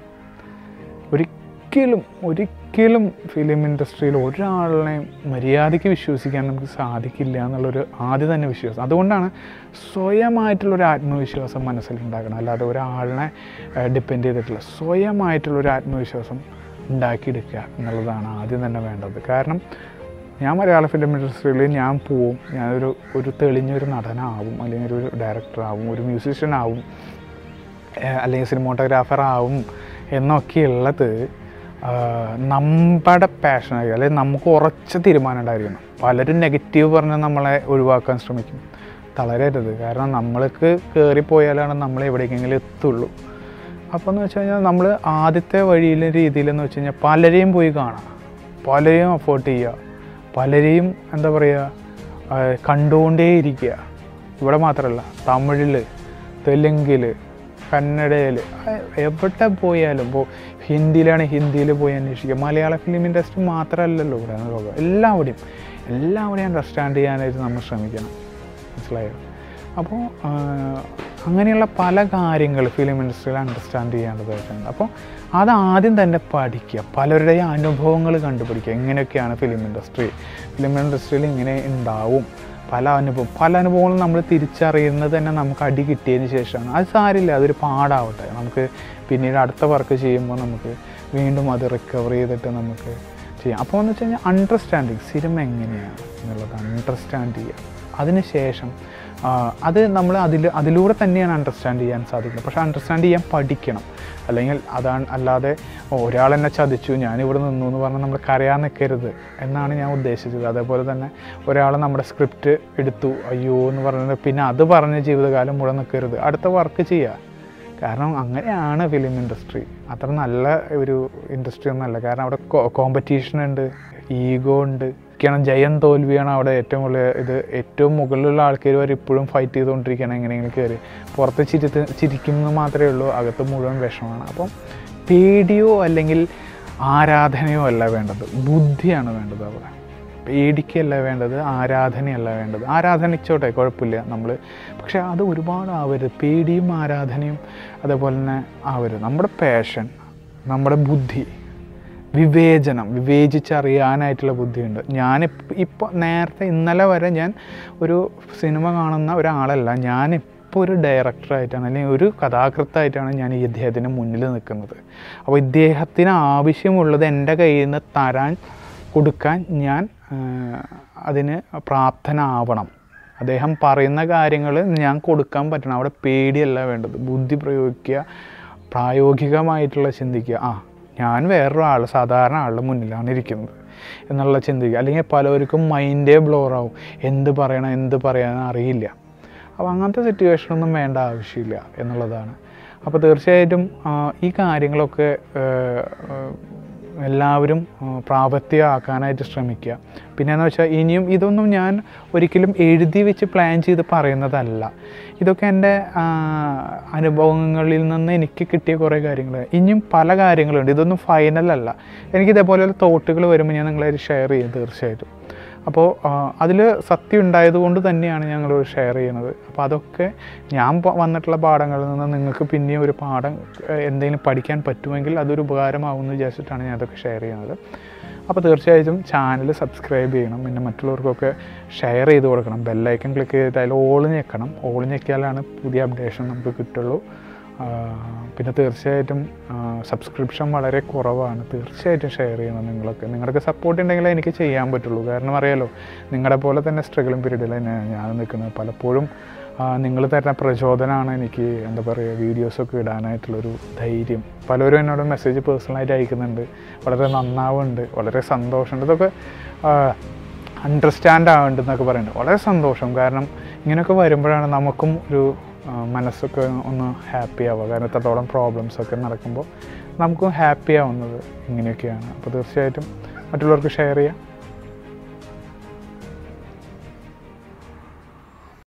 ഒരിക്കലും ഒരിക്കലും ഫിലിം ഇൻഡസ്ട്രിയിൽ ഒരാളിനെ മര്യാദയ്ക്ക് വിശ്വസിക്കാൻ നമുക്ക് സാധിക്കില്ല എന്നുള്ളൊരു ആദ്യം തന്നെ വിശ്വാസം. അതുകൊണ്ടാണ് സ്വയമായിട്ടുള്ളൊരു ആത്മവിശ്വാസം മനസ്സിലുണ്ടാക്കണം. അല്ലാതെ ഒരാളിനെ ഡിപ്പെൻഡ് ചെയ്തിട്ടുള്ള സ്വയമായിട്ടുള്ളൊരു ആത്മവിശ്വാസം ഉണ്ടാക്കിയെടുക്കുക എന്നുള്ളതാണ് ആദ്യം തന്നെ വേണ്ടത്. കാരണം ഞാൻ മലയാള ഫിലിം ഇൻഡസ്ട്രിയിൽ ഞാൻ പോവും, ഞാനൊരു ഒരു തെളിഞ്ഞൊരു നടനാവും, അല്ലെങ്കിൽ ഒരു ഡയറക്ടറാവും, ഒരു മ്യൂസീഷ്യനാവും, അല്ലെങ്കിൽ സിനിമോട്ടോഗ്രാഫറാവും എന്നൊക്കെയുള്ളത് നമ്മുടെ പാഷനായി, അല്ലെങ്കിൽ നമുക്ക് ഉറച്ച തീരുമാനം ഉണ്ടായിരിക്കണം. പലരും നെഗറ്റീവ് പറഞ്ഞ് നമ്മളെ ഒഴിവാക്കാൻ ശ്രമിക്കും. തളരരുത്. കാരണം നമ്മൾക്ക് കയറിപ്പോയാലാണ് നമ്മൾ എവിടേക്കെങ്കിലും എത്തുള്ളൂ. അപ്പോൾ എന്ന് വെച്ച് കഴിഞ്ഞാൽ നമ്മൾ ആദ്യത്തെ വഴിയിലെ രീതിയിലെന്ന് വെച്ച് കഴിഞ്ഞാൽ പലരെയും പോയി കാണാം, പലരെയും അഫോർട്ട് ചെയ്യുക, പലരെയും എന്താ പറയുക കണ്ടുകൊണ്ടേയിരിക്കുക. ഇവിടെ മാത്രമല്ല, തമിഴിൽ, തെലുങ്കിൽ, കന്നഡയിൽ എവിടെ പോയാലും ഇപ്പോൾ ഹിന്ദിയിലാണെങ്കിൽ ഹിന്ദിയിൽ പോയി അന്വേഷിക്കുക. മലയാള ഫിലിം ഇൻഡസ്ട്രി മാത്രമല്ലല്ലോ ഇവിടെ ലോകം, എല്ലാവിടെയും എല്ലാവിടെയും അണ്ടർസ്റ്റാൻഡ് ചെയ്യാനായിട്ട് നമ്മൾ ശ്രമിക്കണം. മനസ്സിലായോ? അപ്പോൾ അങ്ങനെയുള്ള പല കാര്യങ്ങൾ ഫിലിം ഇൻഡസ്ട്രിയിൽ അണ്ടർസ്റ്റാൻഡ് ചെയ്യേണ്ടതായിട്ടുണ്ട്. അപ്പോൾ അതാദ്യം തന്നെ പഠിക്കുക, പലരുടെയും അനുഭവങ്ങൾ കണ്ടുപിടിക്കുക. എങ്ങനെയൊക്കെയാണ് ഫിലിം ഇൻഡസ്ട്രി, ഫിലിം ഇൻഡസ്ട്രിയിൽ ഇങ്ങനെ ഉണ്ടാവും, പല അനുഭവം പല അനുഭവങ്ങളും നമ്മൾ തിരിച്ചറിയുന്നത് തന്നെ നമുക്ക് അടി കിട്ടിയതിന് ശേഷമാണ്. അത് സാരില്ല, അതൊരു പാടാവട്ടെ, നമുക്ക് പിന്നീട് അടുത്ത വർക്ക് ചെയ്യുമ്പോൾ നമുക്ക് വീണ്ടും അത് റിക്കവർ ചെയ്തിട്ട് നമുക്ക് ചെയ്യാം. അപ്പോൾ എന്ന് വെച്ച് കഴിഞ്ഞാൽ അണ്ടർസ്റ്റാൻഡിങ്, സിനിമ എങ്ങനെയാണ് എന്നുള്ളത് അണ്ടർസ്റ്റാൻഡ് ചെയ്യുക. അതിന് ശേഷം അത് നമ്മൾ അതിൽ അതിലൂടെ തന്നെയാണ് അണ്ടർസ്റ്റാൻഡ് ചെയ്യാൻ സാധിക്കുന്നത്. പക്ഷേ അണ്ടർസ്റ്റാൻഡ് ചെയ്യാൻ പഠിക്കണം. അല്ലെങ്കിൽ അതാണ്, അല്ലാതെ ഒരാൾ എന്നെ ചതിച്ചു ഞാനിവിടെ നിന്നു എന്ന് പറഞ്ഞാൽ നമ്മൾ കരയാൻ നിൽക്കരുത് എന്നാണ് ഞാൻ ഉദ്ദേശിച്ചത്. അതേപോലെ തന്നെ ഒരാൾ നമ്മുടെ സ്ക്രിപ്റ്റ് എടുത്തു അയ്യോ എന്ന് പറഞ്ഞത് പിന്നെ അത് പറഞ്ഞ് ജീവിതകാലം മുഴുവൻ നിൽക്കരുത്, അടുത്ത വർക്ക് ചെയ്യുക. കാരണം അങ്ങനെയാണ് ഫിലിം ഇൻഡസ്ട്രി. അത്ര നല്ല ഒരു ഇൻഡസ്ട്രി ഒന്നുമല്ല. കാരണം അവിടെ കോമ്പറ്റീഷൻ ഉണ്ട്, ഈഗോ ഉണ്ട്, ജയം തോൽവിയാണ് അവിടെ ഏറ്റവും വലിയ ഇത്. ഏറ്റവും മുകളിലുള്ള ആൾക്കാർ വരെ ഇപ്പോഴും ഫൈറ്റ് ചെയ്തുകൊണ്ടിരിക്കുകയാണ് എങ്ങനെയെങ്കിലും കയറി. പുറത്ത് ചിരി ചിരിക്കുന്നത് മാത്രമേ ഉള്ളൂ, അകത്ത് മുഴുവൻ വിഷമാണ്. അപ്പം പേടിയോ അല്ലെങ്കിൽ ആരാധനയോ അല്ല വേണ്ടത്, ബുദ്ധിയാണ് വേണ്ടത്. അവിടെ പേടിക്കല്ല വേണ്ടത്, ആരാധനയല്ല വേണ്ടത്. ആരാധനിച്ചോട്ടെ, കുഴപ്പമില്ല നമ്മൾ, പക്ഷെ അത് ഒരുപാട് ആവരുത്. പേടിയും ആരാധനയും അതേപോലെ തന്നെ ആവരുത്. നമ്മുടെ പാഷൻ, നമ്മുടെ ബുദ്ധി, വിവേചനം, വിവേചിച്ചറിയാനായിട്ടുള്ള ബുദ്ധിയുണ്ട്. ഞാനിപ്പോൾ ഇപ്പോൾ നേരത്തെ ഇന്നലെ വരെ ഞാൻ ഒരു സിനിമ കാണുന്ന ഒരാളല്ല. ഞാനിപ്പോൾ ഒരു ഡയറക്ടറായിട്ടാണ് അല്ലെങ്കിൽ ഒരു കഥാകൃത്തായിട്ടാണ് ഞാൻ ഈ ഇദ്ദേഹത്തിന് മുന്നിൽ നിൽക്കുന്നത്. അപ്പോൾ ഇദ്ദേഹത്തിന് ആവശ്യമുള്ളത് എൻ്റെ കയ്യിൽ നിന്ന് തരാൻ കൊടുക്കാൻ ഞാൻ അതിന് പ്രാപ്തനാവണം. അദ്ദേഹം പറയുന്ന കാര്യങ്ങൾ ഞാൻ കൊടുക്കാൻ പറ്റണം. അവിടെ പേടിയല്ല വേണ്ടത്, ബുദ്ധി പ്രയോഗിക്കുക, പ്രായോഗികമായിട്ടുള്ള ചിന്തിക്കുക. ആ ഞാൻ വേറൊരാൾ, സാധാരണ ആളുടെ മുന്നിലാണ് ഇരിക്കുന്നത് എന്നുള്ള ചിന്തിക്കുക. അല്ലെങ്കിൽ പലർക്കും മൈൻഡേ ബ്ലോറാവും, എന്ത് പറയണം എന്ത് പറയാനും അറിയില്ല. അപ്പോൾ അങ്ങനത്തെ സിറ്റുവേഷനൊന്നും വേണ്ട ആവശ്യമില്ല എന്നുള്ളതാണ്. അപ്പോൾ തീർച്ചയായിട്ടും ഈ കാര്യങ്ങളൊക്കെ എല്ലാവരും പ്രാവർത്തികമാക്കാനായിട്ട് ശ്രമിക്കുക. പിന്നെയെന്ന് വെച്ചാൽ ഇനിയും ഇതൊന്നും ഞാൻ ഒരിക്കലും എഴുതി വെച്ച് പ്ലാൻ ചെയ്ത് പറയുന്നതല്ല. ഇതൊക്കെ എൻ്റെ അനുഭവങ്ങളിൽ നിന്ന് എനിക്ക് കിട്ടിയ കുറേ കാര്യങ്ങൾ. ഇനിയും പല കാര്യങ്ങളുണ്ട്, ഇതൊന്നും ഫൈനലല്ല. എനിക്കിതേപോലെയുള്ള തോട്ടുകൾ വരുമ്പോൾ ഞാൻ നിങ്ങളായിട്ട് ഷെയർ ചെയ്യും തീർച്ചയായിട്ടും. അപ്പോൾ അതിൽ സത്യം ഉണ്ടായതുകൊണ്ട് തന്നെയാണ് ഞങ്ങളോട് ഷെയർ ചെയ്യുന്നത്. അപ്പോൾ അതൊക്കെ ഞാൻ വന്നിട്ടുള്ള പാഠങ്ങളിൽ നിന്ന് നിങ്ങൾക്ക് പിന്നെയും ഒരു പാഠം എന്തെങ്കിലും പഠിക്കാൻ പറ്റുമെങ്കിൽ അതൊരു ഉപകാരമാവുമെന്ന് വിചാരിച്ചിട്ടാണ് ഞാൻ അതൊക്കെ ഷെയർ ചെയ്യുന്നത്. അപ്പോൾ തീർച്ചയായിട്ടും ചാനൽ സബ്സ്ക്രൈബ് ചെയ്യണം, പിന്നെ മറ്റുള്ളവർക്കൊക്കെ ഷെയർ ചെയ്ത് കൊടുക്കണം. ബെല്ലൈക്കൺ ക്ലിക്ക് ചെയ്തിട്ട് അതിൽ ഓൾ ഞെക്കണം. ഓൾ ഞെക്കിയാലാണ് പുതിയ അപ്ഡേഷൻ നമുക്ക് കിട്ടുള്ളൂ. പിന്നെ തീർച്ചയായിട്ടും സബ്സ്ക്രിപ്ഷൻ വളരെ കുറവാണ്. തീർച്ചയായിട്ടും ഷെയർ ചെയ്യണം. നിങ്ങളൊക്കെ നിങ്ങളുടെ സപ്പോർട്ട് ഉണ്ടെങ്കിലേ എനിക്ക് ചെയ്യാൻ പറ്റുള്ളൂ. കാരണം അറിയാലോ, നിങ്ങളുടെ പോലെ തന്നെ സ്ട്രഗിളും പീരീഡിൽ തന്നെ ഞാൻ നിൽക്കുന്നത്. പലപ്പോഴും നിങ്ങൾ തരുന്ന പ്രചോദനമാണ് എനിക്ക് എന്താ പറയുക വീഡിയോസൊക്കെ ഇടാനായിട്ടുള്ളൊരു ധൈര്യം. പലരും എന്നോട് മെസ്സേജ് പേഴ്സണലായിട്ട് അയക്കുന്നുണ്ട്, വളരെ നന്നാവുന്നുണ്ട്, വളരെ സന്തോഷമുണ്ട്, ഇതൊക്കെ അണ്ടർസ്റ്റാൻഡ് ആവേണ്ടതെന്നൊക്കെ പറയുന്നുണ്ട്. വളരെ സന്തോഷം. കാരണം ഇങ്ങനെയൊക്കെ വരുമ്പോഴാണ് നമുക്കും ഒരു മനസ്സൊക്കെ ഒന്ന് ഹാപ്പി ആവുക. കാരണം ഇത്രത്തോളം പ്രോബ്ലംസൊക്കെ നടക്കുമ്പോൾ നമുക്കും ഹാപ്പി ആവുന്നത് ഇങ്ങനെയൊക്കെയാണ്. അപ്പോൾ തീർച്ചയായിട്ടും മറ്റുള്ളവർക്ക് ഷെയർ ചെയ്യാം.